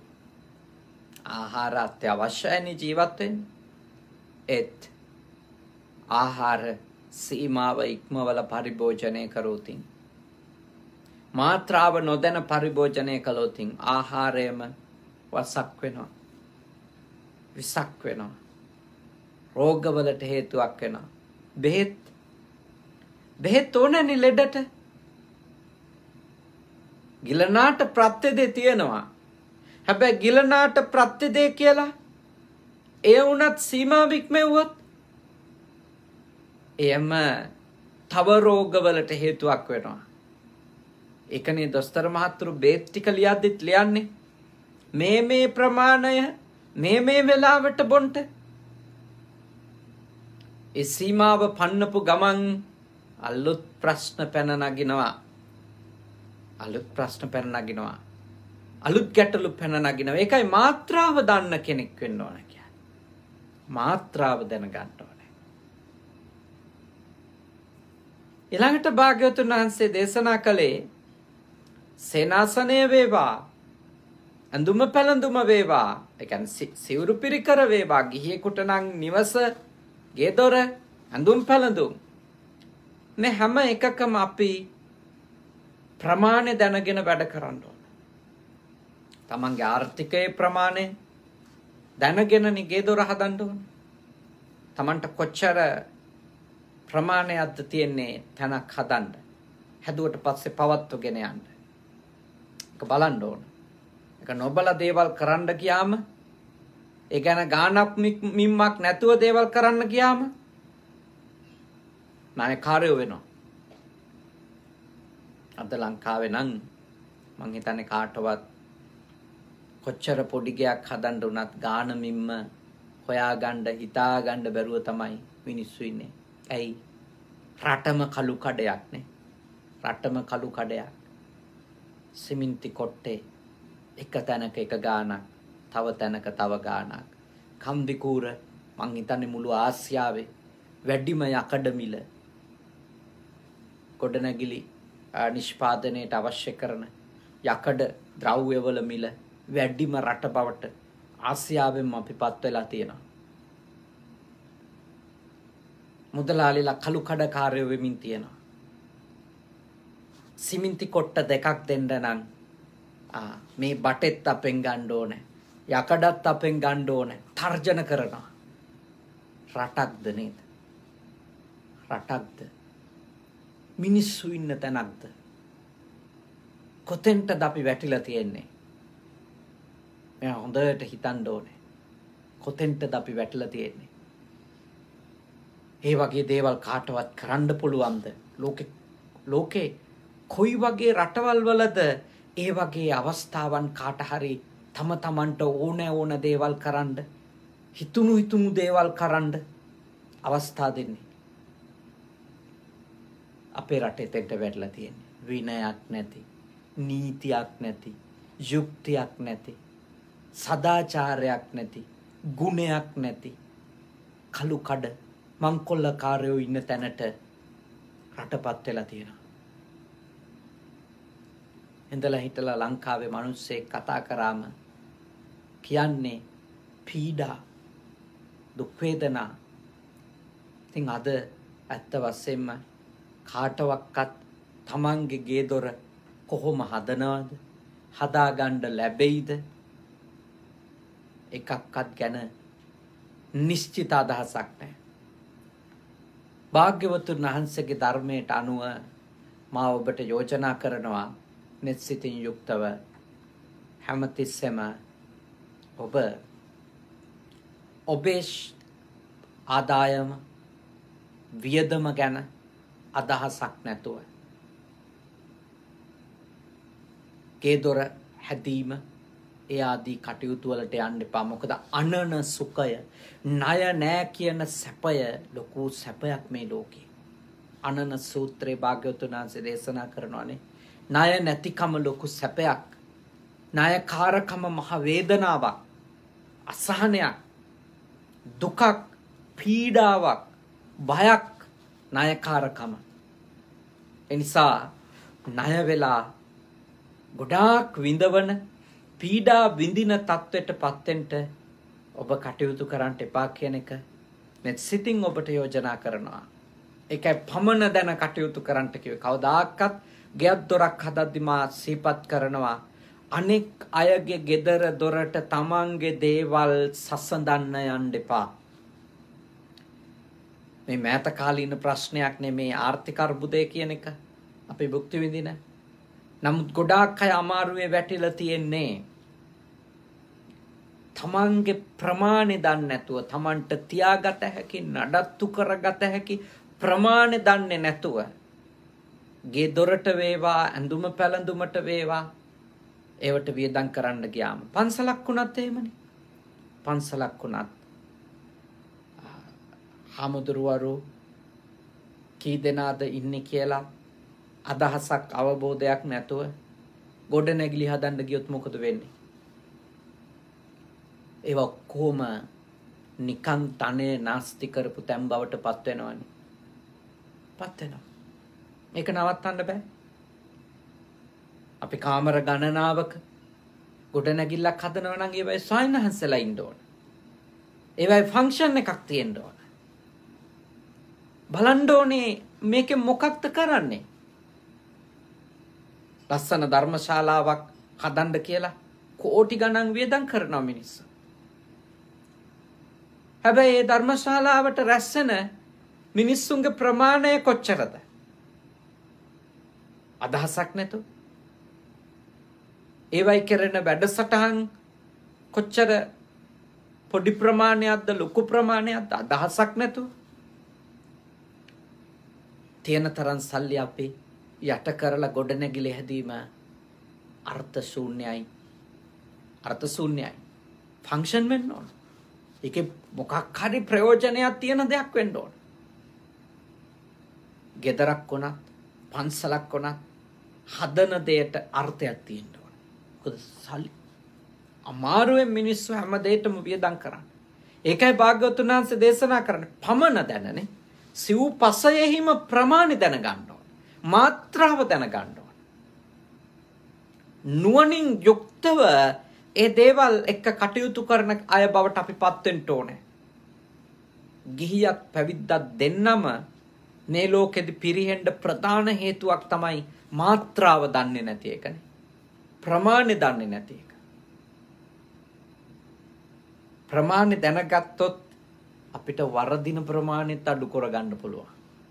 A: ආහාර අත්‍යවශ්‍යයි ජීවත් වෙන්න. ඒත් ආහාර සීමාව ඉක්මවල පරිභෝජනය කරෝතින්, මාත්‍රාව නොදැන පරිභෝජනය කළොතින් ආහාරයම වසක් වෙනවා, විසක් වෙනවා, රෝගවලට හේතුවක් වෙනවා. බෙහෙත් බෙහෙත් ඕනනේ ලෙඩට. ගිලනාට ප්‍රත්‍යදේ තියෙනවා. හැබැයි ගිලනාට ප්‍රත්‍යදේ කියලා එය වුණත් සීමාව ඉක්මවුවොත් එයම තව රෝගවලට හේතුවක් වෙනවා. ඒකනේ දොස්තර මහතුරු බේත් ටික ලියද්දිත් ලියන්නේ මේ මේ ප්‍රමාණය මේ මේ වෙලාවට බොන්ට. ඒ සීමාව පන්නපු ගමන් අලුත් ප්‍රශ්න පැන නගිනවා. අලුත් ප්‍රශ්න පැන නගිනවා. අලුත් ගැටලු පැන නගිනවා. ඒකයි මාත්‍රාව දන්න කෙනෙක් වෙන්න ඕන කියන්නේ. මාත්‍රාව දැනගන්න ඕනේ. ඊළඟට භාග්‍යවතුන් වහන්සේ දේශනා කළේ සේනාසනය වේවා, ඇඳුම පැළඳුම වේවා, ඒ කියන්නේ සිවුරු පිරිකර වේවා, ගිහියෙකුට නම් නිවස, ගේ දොර, ඇඳුම් පැළඳුම් මේ හැම එකකම අපි ප්‍රමාණය දැනගෙන වැඩ කරන්න ඕන. තමන්ගේ ආර්ථිකයේ ප්‍රමාණය දැනගෙන ගේ දොර හදන්න ඕන. තමන්ට කොච්චර ප්‍රමාණයක්ද තියෙන්නේ තැනක් හදන්න. හැදුවට පස්සේ පවත්වගෙන යන්න. ඒක බලන්න ඕන. ඒක නොබල දේවල් කරන්න ගියාම, ඒ ගැන ගානක් මිම්මක් නැතුව දේවල් කරන්න ගියාම නායකාරයෝ වෙනවා. අද ලංකාවේ නම් මං හිතන්නේ කාටවත් කොච්චර පොඩි ගයක් හදන්න උනත් ගාන මිම්ම හොයාගන්න හිතාගන්න බැරුව තමයි මිනිස්සු ඉන්නේ. ඇයි? රටම කළු කඩයක් නේ. රටම කළු කඩයක්. සිමෙන්ති කොට්ටේ එක තැනක එක ගානක්, තව තැනක තව ගානක්. කම්බිකූර මං හිතන්නේ මුළු ආසියාවේ වැඩිම යකඩ මිල, ගොඩනැගිලි නිෂ්පාදනයට අවශ්‍ය කරන යකඩ ද්‍රව්‍යවල මිල වැඩිම රට බවට ආසියාවෙන්ම අපි පත් වෙලා තියෙනවා. මුදලාලිලා කළු කඩකාරයෝ වෙමින් තියෙනවා. සිමෙන්ති කොට්ට දෙකක් දෙන්න නම් ආ මේ බටෙත් අපෙන් ගන්න ඕනේ, යකඩත් අපෙන් ගන්න ඕනේ තර්ජන කරනවා. රටක්ද නේද? රටක්ද? මිනිස්සු ඉන්න තැනක්ද? කොතෙන්ටද අපි වැටිලා තියෙන්නේ? මම හොඳට හිතන්න ඕනේ. කොතෙන්ටද අපි වැටිලා තියෙන්නේ? ඒ වගේ දේවල් කාටවත් කරන්න පුළුවන්ද? ලෝකේ ලෝකේ කොයි වගේ රටවල් වලද ඒ වගේ අවස්ථාවන් කාට හරි තම තමන්ට ඕන ඕන දේවල් කරන්න, හිතුණු හිතුණු දේවල් කරන්න අවස්ථා දෙන්නේ? අපේ රටේ තෙන්ට වැටලා තියෙන්නේ. විනයක් නැති, නීතියක් නැති, යුක්තියක් නැති, සදාචාරයක් නැති, ගුණයක් නැති කළු කඩ මංකොල්ලකාරයෝ ඉන්න තැනට රටපත් වෙලා තියෙනවා. ඉඳලා හිටලා ලංකාවේ මිනිස්සෙක් කතා කරාම කියන්නේ පීඩා, දුක් වේදනා. ඉතින් අද ඇත්ත වශයෙන්ම කාටවත් තමන්ගේ ගේ දොර කොහොම හදනවද, හදාගන්න ලැබෙයිද, එකක්වත් ගැන නිශ්චිත අදහසක් නැහැ. භාග්‍යවතුන් වහන්සේගේ ධර්මයට අනුව මා ඔබට යෝජනා කරනවා net සිතින් යුක්තව හැමතිස්සෙම ඔබ ඔබේ ආදායම වියදම ගැන අදහසක් නැතුව ගේ දොර හැදීම ඒ ආදී කටයුතු වලට යන්න එපා. මොකද අනන සුඛය, ණය නෑ කියන සැපය ලොකු සැපයක් මේ ලෝකේ. අනන සූත්‍රයේ භාග්‍යවතුන් වහන්සේ දේශනා කරනවානේ ණය නැතිකම ලොකු සැපයක්, ණයකාරකම මහ වේදනාවක්, අසහනයක්, දුකක්, පීඩාවක්, බයක් ණයකාරකම. එනිසා ණය වෙලා ගොඩාක් විඳවන, පීඩා විඳින තත්වෙට පත්වෙන්ට ඔබ කටයුතු කරන්න එපා කියන එක net සිතින් ඔබට යෝජනා කරනවා. ඒකයි පමණ දැන කටයුතු කරන්න කිව්වේ. කවදාකවත් ගෙයක් දොරක් හදද්දි මා සිහිපත් කරනවා අනෙක් අයගේ ගෙදර දොරට තමන්ගේ දේවල් සසඳන්න යන්න එපා. මේ මෑත කාලීන ප්‍රශ්නයක් නෙමේ ආර්ථික අර්බුදය කියන එක අපි භුක්ති විඳින. නමුත් ගොඩාක් අය අමාරුවේ වැටිලා තියෙන්නේ තමන්ගේ ප්‍රමාණය දන්නේ නැතුව, තමන්ට තියාගත හැකි, නඩත්තු කරගත හැකි ප්‍රමාණය දන්නේ නැතුව ගේ දොරට වේවා ඇඳුම පැළඳුමට වේවා ඒවට වියදම් කරන්න ගියාම පන්සලක් වුණත් එහෙමනේ. පන්සලක් වුණත් හාමුදුරුවරු කී දෙනාද ඉන්නේ කියලා අදහසක් අවබෝධයක් නැතුව ගොඩනැගිලි හදන්න ගියොත් මොකද වෙන්නේ? ඒවා කොහොම නිකන් තනේ නාස්ති කරපු තැන් බවට පත් වෙනවනේ. පත් වෙනවා. මේක නවත්තන්න බෑ. අපි කාමර ගණනාවක ගොඩනැගිල්ලක් හදනවා නම් ඒවයි ස්වයංහන්සලා ඉන්න ඕන. ඒවයි ෆන්ක්ෂන් එකක් තියෙන්න ඕන. බලන්න ඕනේ මේකෙන් මොකක්ද කරන්නේ? ලස්සන ධර්මශාලාවක් හදන්න කියලා කෝටි ගණන් වියදම් කරනවා මිනිස්සු. හැබැයි ඒ ධර්මශාලාවට රැස්සෙන මිනිස්සුන්ගේ ප්‍රමාණය කොච්චරද? අදහසක් නැතු. ඒවයි කරන වැඩසටහන් කොච්චර පොඩි ප්‍රමාණයක්ද ලොකු ප්‍රමාණයක්ද අදහසක් නැතු. තියෙන තරම් සල්ලි අපි යට කරලා ගොඩනැගිලි හැදීම අර්ථ ශූන්‍යයි. අර්ථ ශූන්‍යයි. ෆන්ක්ෂන් වෙන්න ඕන. ඒකේ මොකක් හරි ප්‍රයෝජනයක් තියෙන දෙයක් වෙන්න ඕන. ගෙදරක් වුණත් පන්සලක් වුණත් හදන දෙයට අර්ථයක් තියෙන්න ඕන. මොකද සල්ලි අමාරුවෙන් මිනිස්සු හැම දෙයකම වියදම් කරන්නේ. ඒකයි භාග්‍යවතුන් වහන්සේ දේශනා කරන්නේ පමණ දැනනේ. සිව්පසයෙහිම ප්‍රමාණි දැනගන්න ඕන. මාත්‍රාව දැනගන්න ඕන. නුවණින් යුක්තව ඒ දේවල් එක්ක කටයුතු කරන අය බවට අපි පත් වෙන්න ඕනේ. ගිහියක් පැවිද්දක් දෙන්නම මේ ලෝකෙදි පිරිහෙන්න ප්‍රධාන හේතුවක් තමයි මාත්‍රාව දන්නේ නැති එකනේ. ප්‍රමාණය දන්නේ නැති එක. ප්‍රමාණය දැනගත්තොත් අපිට වරදින ප්‍රමාණයත් අඩු කරගන්න පුළුවන්.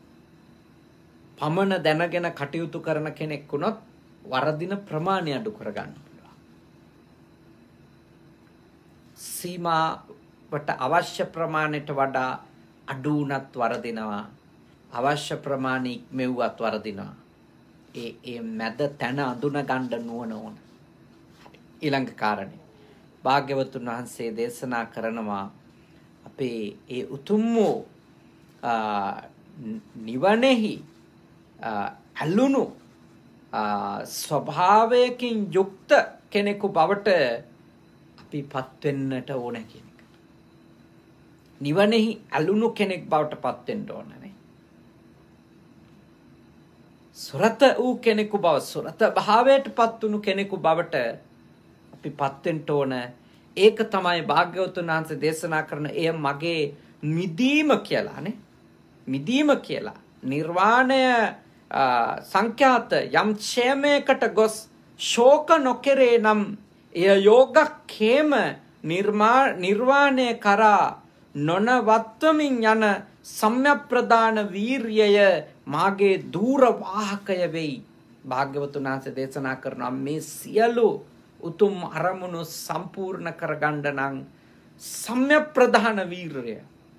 A: පමණ දැනගෙන කටයුතු කරන කෙනෙක් වුණොත් වරදින ප්‍රමාණය අඩු කරගන්න පුළුවන්. සීමාවට අවශ්‍ය ප්‍රමාණයට වඩා අඩු වුණත් වරදිනවා. අවශ්‍ය ප්‍රමාණය ඉක්මෙව්වත් වරදිනවා. ඒ ඒ මැද තැන අඳුන ගන්න නුවණ ඕන. ඊළඟ කාරණේ භාග්‍යවතුන් වහන්සේ දේශනා කරනවා අපේ ඒ උතුම් වූ නිවනෙහි ඇලුණු ස්වභාවයකින් යුක්ත කෙනෙකු බවට අපි පත් වෙන්නට ඕන කියන එක. නිවනෙහි ඇලුණු කෙනෙක් බවට පත් වෙන්න ඕනනේ. සුරත වූ කෙනෙකු බව සුරත භාවයට පත් වුණු කෙනෙකු බවට අපි පත් වෙන්න ඕන. ඒක තමයි භාග්‍යවතුන් වහන්සේ දේශනා කරන එය මගේ මිදීම කියලානේ. මිදීම කියලා නිර්වාණය සංඛ්‍යාත යම් ඡේමයකට ගොස් ශෝක නොකරේ නම් එය යෝගක්ඛේම නිර්වාණය කරා නොනවත්වමින් යන සම්‍යප්‍රදාන වීර්යය මාගේ දූර වාහකය වෙයි. භාග්‍යවතුන් වහන්සේ දේශනා කරනවා මේ සියලු උතුම් අරමුණු සම්පූර්ණ කරගන්න නම් සම්‍යප්‍රදාන වීර්යය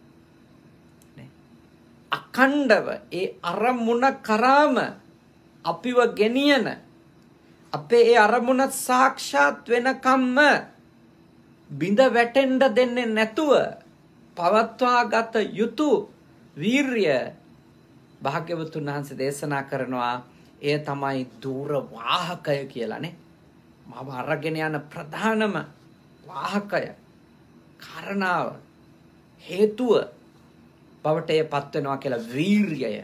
A: අඛණ්ඩව ඒ අරමුණ කරාම අපිව ගෙනියන අපේ ඒ අරමුණ සාක්ෂාත් වෙනකම්ම බිඳ වැටෙන්න දෙන්නේ නැතුව පවත්වාගත යුතු වීර්ය භාග්‍යවතුන් වහන්සේ දේශනා කරනවා. එය තමයි දූර වාහකය කියලානේ. මාව අරගෙන යන ප්‍රධානම වාහකය කාරණාව හේතුව බවට එයපත් වෙනවා කියලා වීර්යය.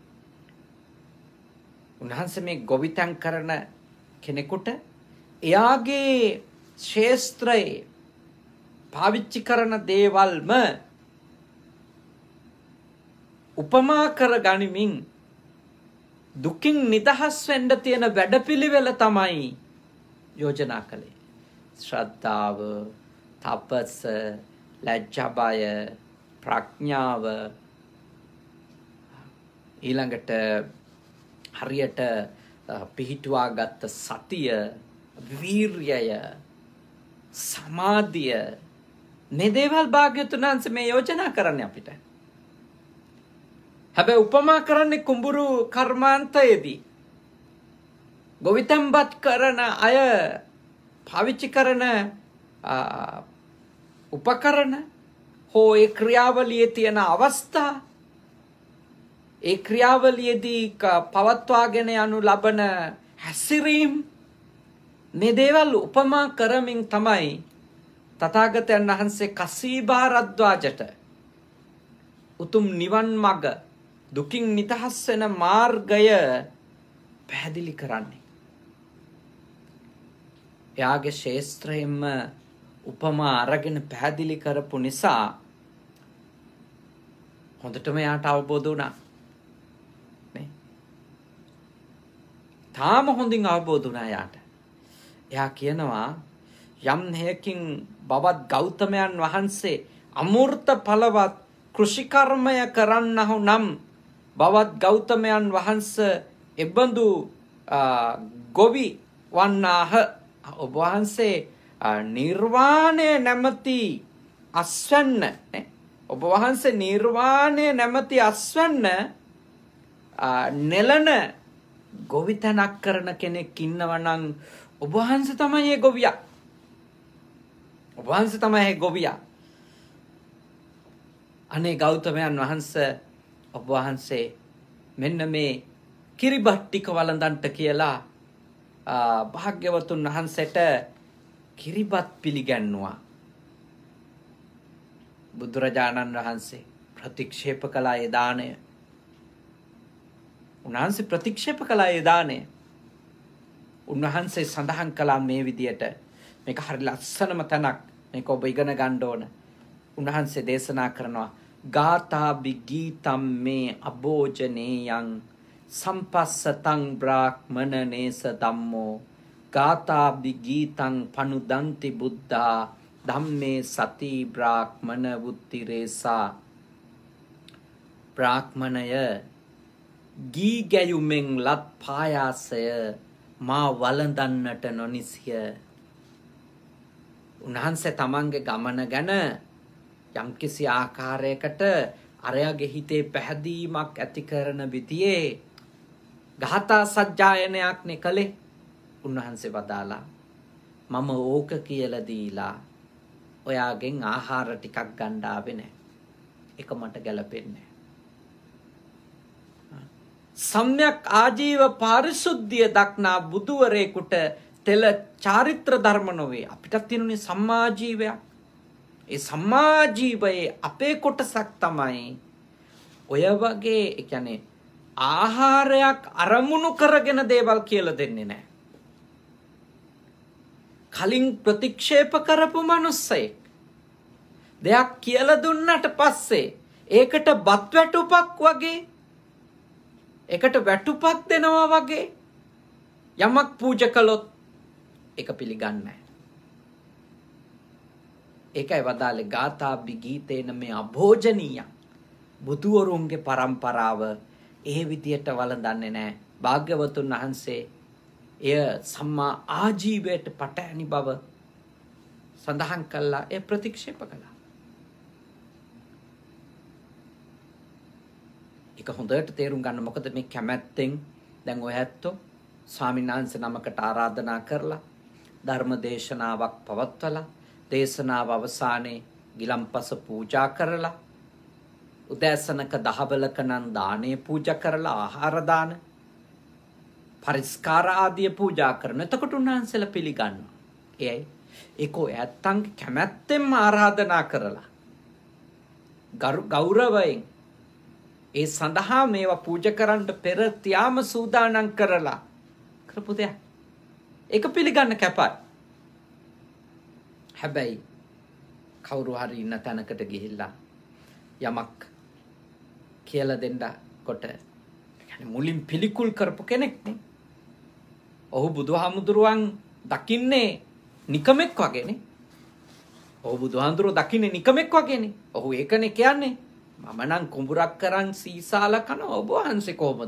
A: උන්වහන්සේ මේ ගොවිතැන් කරන කෙනෙකුට එයාගේ ශේස්ත්‍රයේ පාවිච්චි කරන දේවල්ම උපමා කර ගනිමින් දුකින් නිදහස් වෙන්න තියෙන වැඩපිළිවෙල තමයි යෝජනා කළේ. ශ්‍රද්ධාව, තපස, ලැජ්ජාබය, ප්‍රඥාව, ඊළඟට හරියට පිහිටුවාගත් සතිය, වීර්යය, සමාධිය මේ දේවල් භාග්‍යවතුන් වහන්සේ මේ යෝජනා කරන්නේ අපිට. හැබැයි උපමා කරන්නේ කුඹුරු කර්මාන්තයේදී. ගොවිතැන්පත් කරන අය පාවිච්චි කරන උපකරණ හෝ ඒ ක්‍රියාවලියේ තියෙන අවස්ථා, ඒ ක්‍රියාවලියේදී පවත්වාගෙන යනු ලබන හැසිරීම්, මේ දේවල් උපමා කරමින් තමයි තථාගතයන් වහන්සේ කසී භාරද්වාජට උතුම් නිවන් මඟ, දුකින් නිදහස් වෙන මාර්ගය පැහැදිලි කරන්නේ. එයාගේ ශේස්ත්‍රයෙන්ම උපමා අරගෙන පැහැදිලි කරපු නිසා හොඳටම එයාට අවබෝධ වුණා. නේ? තාම හොඳින් අවබෝධ වුණා එයාට. එයා කියනවා යම් හේකින් බවත් ගෞතමයන් වහන්සේ අමූර්ත ඵලවත් කෘෂිකර්මය කරන්නහු නම් බවත් ගෞතමයන් වහන්සේ එබඳු ගොවි වන්නාහ. ඔබ වහන්සේ නිර්වාණය නැමැති අස්වැන්න, ඔබ වහන්සේ නිර්වාණය නැමැති අස්වැන්න නෙලන ගොවිතැනක් කරන කෙනෙක් ඉන්නවා නම් ඔබ වහන්සේ තමයි ඒ ගොවියා. ඔබ වහන්සේ තමයි ඒ ගොවියා. අනේ ගෞතමයන් වහන්සේ, ඔබ වහන්සේ මෙන්න මේ කිරිබත් ටික වළඳන්ට කියලා භාග්‍යවතුන් වහන්සේට කිරිබත් පිළිගන්නවා. බුදුරජාණන් වහන්සේ ප්‍රතික්ෂේප කළා ඒ දාණය. උන්වහන්සේ ප්‍රතික්ෂේප කළා ඒ දාණය. උන්වහන්සේ සඳහන් කළා මේ විදියට, මේක හරි ලස්සනම තැනක්, මේක ඔබ ඉගෙන ගන්න ඕන. උන්වහන්සේ දේශනා කරනවා ගාථා බිගීතම් මේ අභෝජනේයං සම්පස්සතං බ්‍රාහ්මනනේස ධම්මෝ ගාථා බිගීතං පනුදන්ති බුද්ධා ධම්මේ සති බ්‍රාහ්මන වුත්තිරේසා. බ්‍රාහ්මණය ගී ගැයුමෙන් ලත් පායාසය මා වළඳන්නට නොනිසිය. උන්වහන්සේ තමන්ගේ ගමන ගැන යම්කිසි ආකාරයකට අරයාගේ හිතේ පැහැදීමක් ඇති කරන විදියේ ගාථා සජ්ජායනයක් නේ කළේ. උන්වහන්සේ වදාලා මම ඕක කියලා දීලා ඔයාගෙන් ආහාර ටිකක් ගන්න ආවේ නැහැ. ඒක මට ගැලපෙන්නේ නැහැ. සම්‍යක් ආජීව පාරිශුද්ධිය දක්නා බුදුවරේකට තෙල චාරිත්‍ර ධර්ම නොවේ. අපිටත් තියෙනුනේ සම්මා ජීවයක්. ඒ සම්මා ජීවයේ අපේ කොටසක් තමයි ඔය වගේ, ඒ කියන්නේ ආහාරයක් අරමුණු කරගෙන දේවල් කියලා දෙන්නේ නැහැ. කලින් ප්‍රතික්ෂේප කරපු මිනිස්සෙක් දෙයක් කියලා දුන්නට පස්සේ ඒකට බත් වැටුපක් වගේ, ඒකට වැටුපක් දෙනවා වගේ යමක් පූජා කළොත් ඒක පිළිගන්නේ නැහැ. ඒකයි වදාලේ ගාථා බිගීතේන මේ අභෝජනීය. බුදුවරුන්ගේ පරම්පරාව ඒ විදියට වළඳන්නේ නැහැ. භාග්‍යවතුන් වහන්සේ එය සම්මා ආජීවයට පටහැනි බව සඳහන් කළා. ඒ ප්‍රතික්ෂේප කළා. ඒක හොඳට තේරුම් ගන්න. මොකද මේ කැමැත්තෙන් දැන් ඔය ඇත්තෝ ස්වාමීන් වහන්සේ නමකට ආරාධනා කරලා ධර්ම දේශනාවක් පවත්වලා දේශනාව අවසානයේ ගිලම්පස පූජා කරලා උදෑසනක දහවලක නම් දානේ පූජා කරලා ආහාර දාන පරිස්කාර ආදිය පූජා කරන. එතකොට උන්වහන්සේලා පිළිගන්නවා. එයයි ඒකෝ ඇත්තන්ගේ කැමැත්තෙන්ම ආරාධනා කරලා ගෞරවයෙන් ඒ සඳහා මේවා පූජා කරන්න පෙර තියාම සූදානම් කරලා කරපු දෙයක්. ඒක පිළිගන්න කැපයි. හැබැයි කවුරු හරි ඉන්න තැනකට ගිහිල්ලා යමක් කියලා දෙන්න කොට يعني මුලින් පිළිකුල් කරපු කෙනෙක් නේ. ඔහු බුදුහාමුදුරුවන් දකින්නේ නිකමෙක් වගේනේ. ඔහු බුදුහාමුදුරුවෝ දකින්නේ නිකමෙක් වගේනේ. ඔහු ඒකනේ කියන්නේ. මම නම් කුඹුරක් කරන් සීසාල කන ඔබ වහන්සේ කොහමද?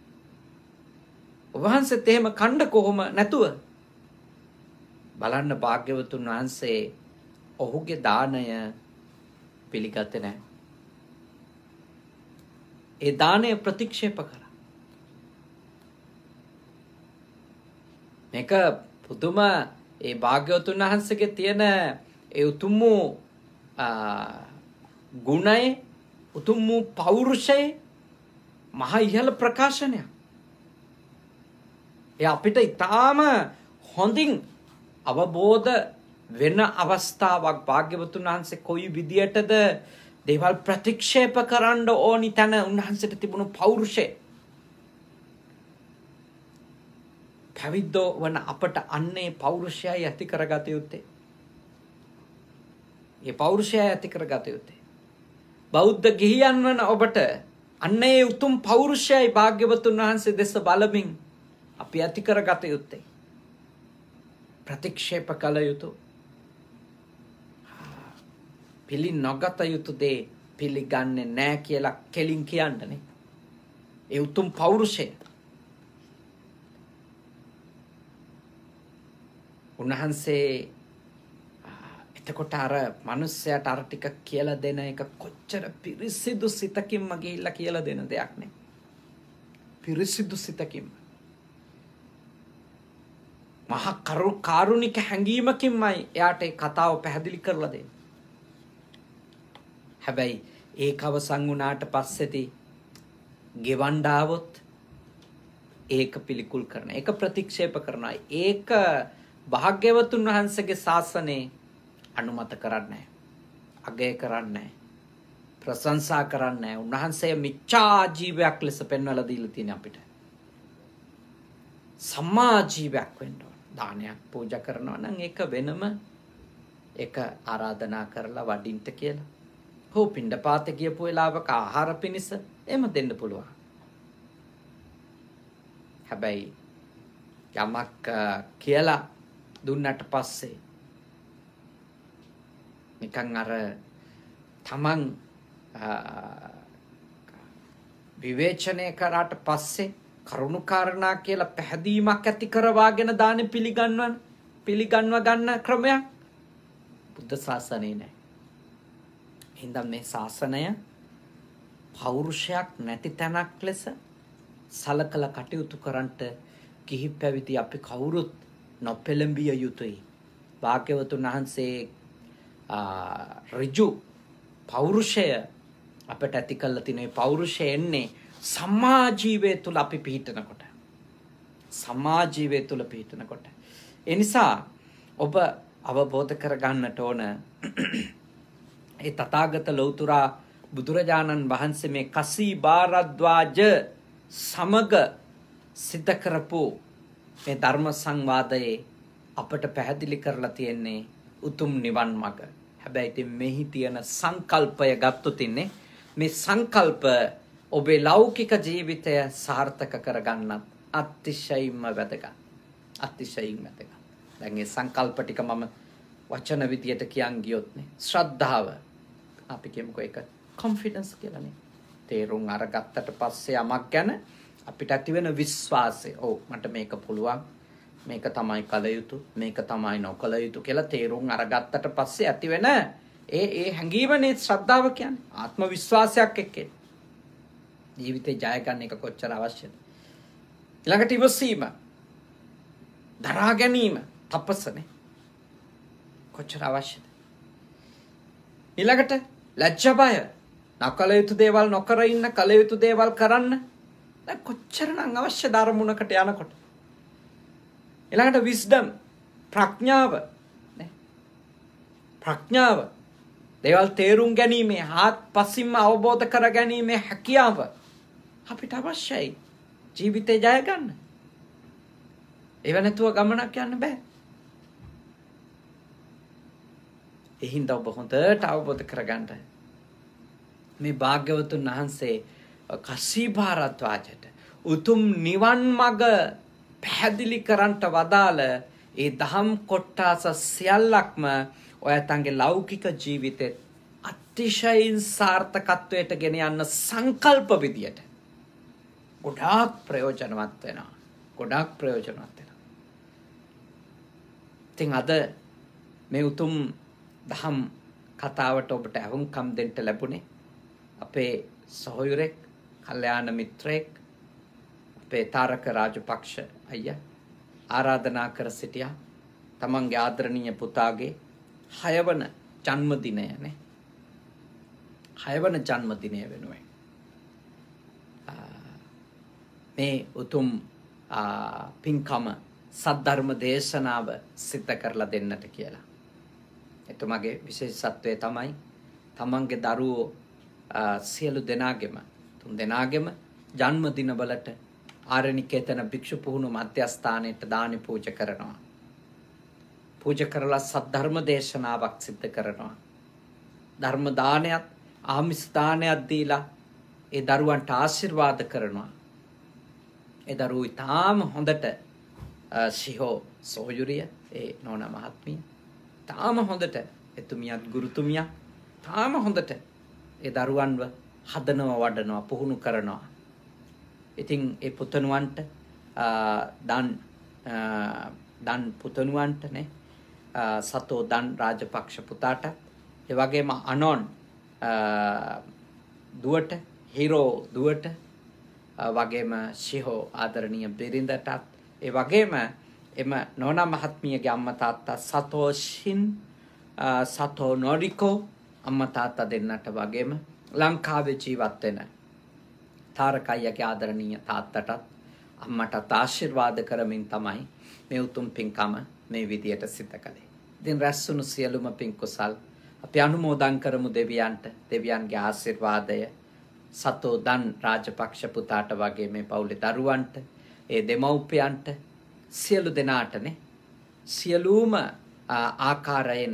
A: ඔබ වහන්සේත් එහෙම කණ්ඩ කොහොම නැතුව? බලන්න භාග්‍යවතුන් වහන්සේ ඔහුගේ දාණය පිළිගත්තේ නැහැ. ඒ දාණය ප්‍රතික්ෂේප කරා. මේක පුදුම ඒ භාග්‍යවතුන් වහන්සේගේ තියෙන ඒ උතුම් වූ ගුණය, උතුම් වූ පෞරුෂය මහා ඉහළ ප්‍රකාශනයක්. ඒ අපිට ඊටාම හොඳින් අවබෝධ වෙන අවස්ථාවක්. භාග්‍යවතුන් වහන්සේ කොයි විදියටද දේවල් ප්‍රතික්ෂේප කරන්න ඕනි තැන උන්වහන්සේට තිබුණු පෞරුෂය. පැවිද්දෝ වන අපට අන්නේ පෞරුෂයයි ඇති කරගත යුත්තේ. ඒ පෞරුෂයයි ඇති කරගත යුත්තේ. බෞද්ධ ගිහියන් වන ඔබට අන්නේ උතුම් පෞරුෂයයි භාග්‍යවතුන් වහන්සේ දෙස බලමින් අපි ඇති කරගත යුත්තේ. ප්‍රතික්ෂේප කළ යුතු, පිළි නොගත යුතු දේ පිළිගන්නේ නැහැ කියලා කෙලින් කියන්නනේ. ඒ උතුම් පෞරුෂය. උන්වහන්සේ එතකොට අර මිනිස්සයාට අර ටික කියලා දෙන එක කොච්චර පිරිසිදු සිතකින්ම ගිහිල්ලා කියලා දෙන දෙයක් නේ. පිරිසිදු සිතකින්ම. මහා කරු කාරුණික හැඟීමකින්මයි එයාට ඒ කතාව පැහැදිලි කරලා දෙන්නේ. හැබැයි ඒක අවසන් වුණාට පස්සේදී ගෙවන්න ආවොත් ඒක පිළිකුල් කරන, ඒක ප්‍රතික්ෂේප කරනවා. ඒක භාග්‍යවතුන් වහන්සේගේ ශාසනයේ අනුමත කරන්නේ නැහැ. අගය කරන්නේ නැහැ. ප්‍රශංසා කරන්නේ නැහැ. උන්වහන්සේ මිච්ඡා ජීවයක් ලෙස පෙන්වලා දීලා තියෙන අපිට. සම්මා ජීවයක් වෙන්න ඕන. දානයක් පූජා කරනවා නම් ඒක වෙනම ඒක ආරාධනා කරලා වඩින්න කියලා. හෝ පිණ්ඩපාතේ ගියපු වෙලාවක ආහාර පිණිස එහෙම දෙන්න පුළුවන්. හැබැයි යමක් කියලා දුන්නට පස්සේ නිකන් අර තමන් විවේචනය කරාට පස්සේ කරුණු කාරණා කියලා පැහැදීමක් ඇති කරවාගෙන දානෙ පිළිගන්වන පිළිගන්ව ගන්න ක්‍රමයක් බුද්ධ ශාසනයේ නැහැ. හින්දා මේ ශාසනය පෞරුෂයක් නැති තැනක් ලෙස සලකලා කටයුතු කරන්නට කිහි පැවිදි අපි කවුරුත් නොපෙළඹිය යුතුයි. භාග්‍යවතුන් වහන්සේ ඍජු පෞරුෂය අපට ඇති කළ තියෙන පෞරුෂය එන්නේ සම්මා ජීවය තුල අපි පිහිටනකොට. සම්මා ජීවය තුල පිහිටනකොට. ඒ නිසා ඔබ අවබෝධ කරගන්නට ඕන ඒ තථාගත ලෞතුරා බුදුරජාණන් වහන්සේ මේ කසී භාරද්වාජ සමග සිද්ධ කරපු මේ ධර්ම සංවාදයේ අපට පැහැදිලි කරලා තියෙන්නේ උතුම් නිවන් මඟ. හැබැයි ඉතින් මෙහි තියෙන සංකල්පය ගත්තොත් ඉන්නේ මේ සංකල්ප ඔබේ ලෞකික ජීවිතය සාර්ථක කරගන්නත් අතිශයින්ම වැදගත්. අතිශයින්ම වැදගත්. දැන් මේ සංකල්ප ටික මම වචන විදියට කියන් ගියොත් නේ ශ්‍රද්ධාව අපි කියමුකෝ ඒක කොන්ෆිඩන්ස් කියලානේ. තේරුම් අරගත්තට පස්සේ යමක් ගැන අපිට ඇති වෙන විශ්වාසය. ඔව් මට මේක පුළුවන්. මේක තමයි කල යුතු. මේක තමයි නොකල යුතු කියලා තේරුම් අරගත්තට පස්සේ ඇති වෙන ඒ ඒ හැඟීමනේ ශ්‍රද්ධාව කියන්නේ. ආත්ම විශ්වාසයක් එක්ක ජීවිතේ ජය ගන්න එක කොච්චර අවශ්‍යද? ඊළඟට ඉවසීම, දරා ගැනීම, තපස්සනේ කොච්චර අවශ්‍යද? ඊළඟට ලැජ්ජා බය, නොකල යුතු දේවල් නොකර ඉන්න, කල යුතු දේවල් කරන්න දැන් කොච්චරනම් අවශ්‍යද අරමුණකට යනකොට? ඊළඟට විස්ඩම්, ප්‍රඥාව නේ. ප්‍රඥාව දේවල් තේරුම් ගැනීමේ, හාත්පසින්ම අවබෝධ කර ගැනීමේ හැකියාව අපිට අවශ්‍යයි ජීවිතේ ජය ගන්න. ඒව නැතුව ගමනක් යන්න බෑ. ඒ හින්දා ඔබ හොඳට අවබෝධ කරගන්න මේ භාග්‍යවතුන් වහන්සේ කසී භාරද්වාජට උතුම් නිවන් මඟ පැහැදිලි කරන්ට වදාළ ඒ දහම් කොටස සියල්ලක්ම ඔයයන්ගේ ලෞකික ජීවිතේ අතිශයින් සාර්ථකත්වයට ගෙන යන්න සංකල්ප විදියට ගොඩාක් ප්‍රයෝජනවත් වෙනවා. ගොඩාක් ප්‍රයෝජනවත් වෙනවා. ඉතින් අද මේ උතුම් දහම් කතාවට ඔබට අහුම්කම් දෙන්න ලැබුණේ අපේ සහෝදරෙක් කල්යාණ මිත්‍රයෙක් අපේ තාරක රාජපක්ෂ අයියා ආරාධනා කර සිටියා තමන්ගේ ආදරණීය පුතාගේ හයවන ජන්මදිනය නේ හයවන ජන්මදිනය වෙනුවෙන් මේ උතුම් පින්කම සද්ධර්ම දේශනාව සිද්ධ කරලා දෙන්නට කියලා. එතුමාගේ විශේෂත්වය තමයි තමන්ගේ දරුවෝ සියලු දෙනාගෙම තුන් දෙනාගෙම ජන්මදිනවලට ආරණිකේතන භික්ෂු පුහුණු මධ්‍යස්ථානයට දානි පූජා කරනවා. පූජා කරලා සද්ධර්ම දේශනාවක් සිද්ධ කරනවා. ධර්ම දානයත් ආමිස් දානයක් දීලා ඒ දරුවන්ට ආශිර්වාද කරනවා. ඒ දරුවෝ ඊටාම හොඳට සිහෝ සෝයුරිය ඒ නෝනා මහත්මිය තාම හොඳට එතුමියත් ගුරුතුමියක් තාම හොඳට ඒ දරුවන්ව හදනවා වඩනවා පුහුණු කරනවා. ඉතින් ඒ පුතණුවන්ට දන් දන් පුතණුවන්ට නේ සතෝ දන් රාජපක්ෂ පුතාට ඒ වගේම අනොන් දුවට හීරෝ දුවට වගේම ශිහෝ ආදරණීය බිරිඳටත් ඒ වගේම එම නෝනා මහත්මියගේ අම්මා තාත්තා සතෝෂින් සතෝ නොරිකෝ අම්මා තාත්තා දෙන්නට වගේම ලංකාවේ ජීවත් වෙන තාරක අයියාගේ ආදරණීය තාත්තටත් අම්මටත් ආශිර්වාද කරමින් තමයි මේ උතුම් පින්කම මේ විදියට සිද්ධ කළේ. ඉතින් රැස්වුණු සියලුම පින් කුසල් අපි අනුමෝදන් කරමු දෙවියන්ට. දෙවියන්ගේ ආශිර්වාදය සතෝ දන් රාජපක්ෂ පුතාට වගේ මේ පවුලේ දරුවන්ට ඒ දෙමව්පියන්ට සියලු දෙනාටනේ සියලුම ආකාරයෙන්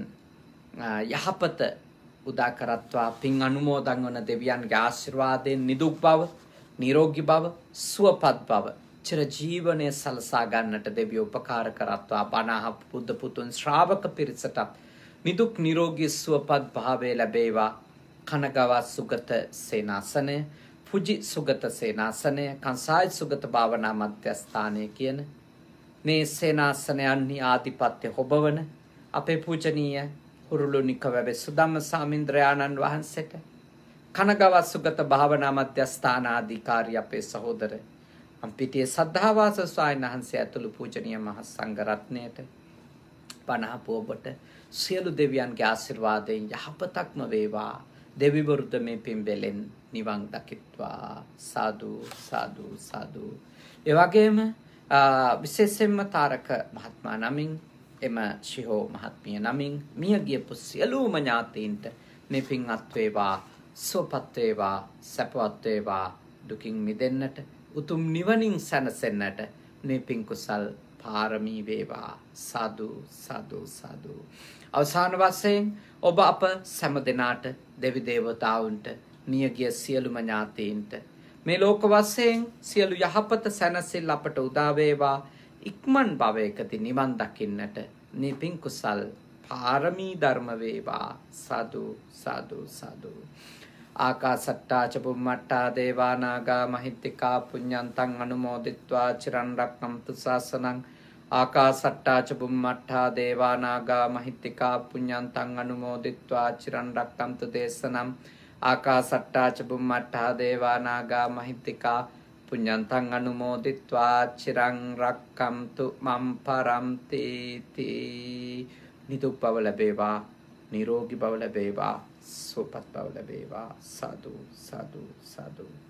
A: යහපත උදා කරත්වා පින් අනුමෝදන් වන දෙවියන්ගේ ආශිර්වාදයෙන් නිදුක් බව නිරෝගී බව සුවපත් බව චිර ජීවනයේ සලසා ගන්නට දෙවියෝ උපකාර කරත්වා බණහ බුද්ධ පුතුන් ශ්‍රාවක පිරිසට නිදුක් නිරෝගී සුවපත් භාවය ලැබේවා. කනගව සුගත සේනාසනය පුජි සුගත සේනාසනය කංසායි සුගත භාවනා මධ්‍යස්ථානය කියන මේ සේනාසනයන්හි ආධිපත්‍ය හොබවන අපේ පූජනීය හුරුළුනික වැවේ සුදම්ම සාමින්ද්‍රයාණන් වහන්සේට කනගව සුගත භාවනා මධ්‍යස්ථානාධිකාරී අපේ සහෝදර අම්පිටියේ සද්ධාවාස ස්වාමීන් වහන්සේ ඇතුළු පූජනීය මහ සංඝරත්නයට පනහපු ඔබට සියලු දෙවියන්ගේ ආශිර්වාදයෙන් යහපතක්ම වේවා. දෙවිවරුද මේ පින්බෙලෙන් නිවන් දකිත්වා. සාදු සාදු සාදු. ඒ වගේම විශේෂයෙන්ම තාරක මහත්මයා නමින් එම ශිහෝ මහත්මිය නමින් මිය ගියපු සියලුම ඥාතීන්ට මේ පින්වත් වේවා, සුවපත් වේවා, සැපවත් වේවා, දුකින් මිදෙන්නට උතුම් නිවනින් සැනසෙන්නට මේ පින් කුසල් පාරමී වේවා. සාදු සාදු සාදු. අවසාන වශයෙන් ඔබ අප සෑම දෙනාට දෙවි දේවතාවුන්ට මියගිය සියලුම ඥාතීන්ට මේ ලෝක වශයෙන් සියලු යහපත සැනසෙල් අපට උදා වේවා. ඉක්මන් භවයකදී නිවන් දකින්නට මේ පින් කුසල් පාරමී ධර්ම වේවා. සාදු සාදු සාදු. ආකාසට්ටා ච බුම්මට්ටා දේවා නාග මහිත්‍තිකා පුඤ්ඤන්තං අනුමෝදිත්වා චිරන් රක්ඛන්තු ශාසනං. ආකාසට්ටා ච බුම්මට්ටා දේවා නාග මහිත්‍තිකා පුඤ්ඤන්තං අනුමෝදිත්වා චිරන් රක්ඛන්තු දේශනම්. ආකාසට්ටා ච බුම්මට්ටා දේවා නාග මහිත්‍තිකා පුඤ්ඤන්තං අනුමෝදිත්වා චිරන් රක්ඛන්තු මම් පරන්ති තී. නිදුක් බව ලැබේවා, නිරෝගී බව ලැබේවා, සුවපත් බව ලැබේවා. සාදු සාදු සාදු.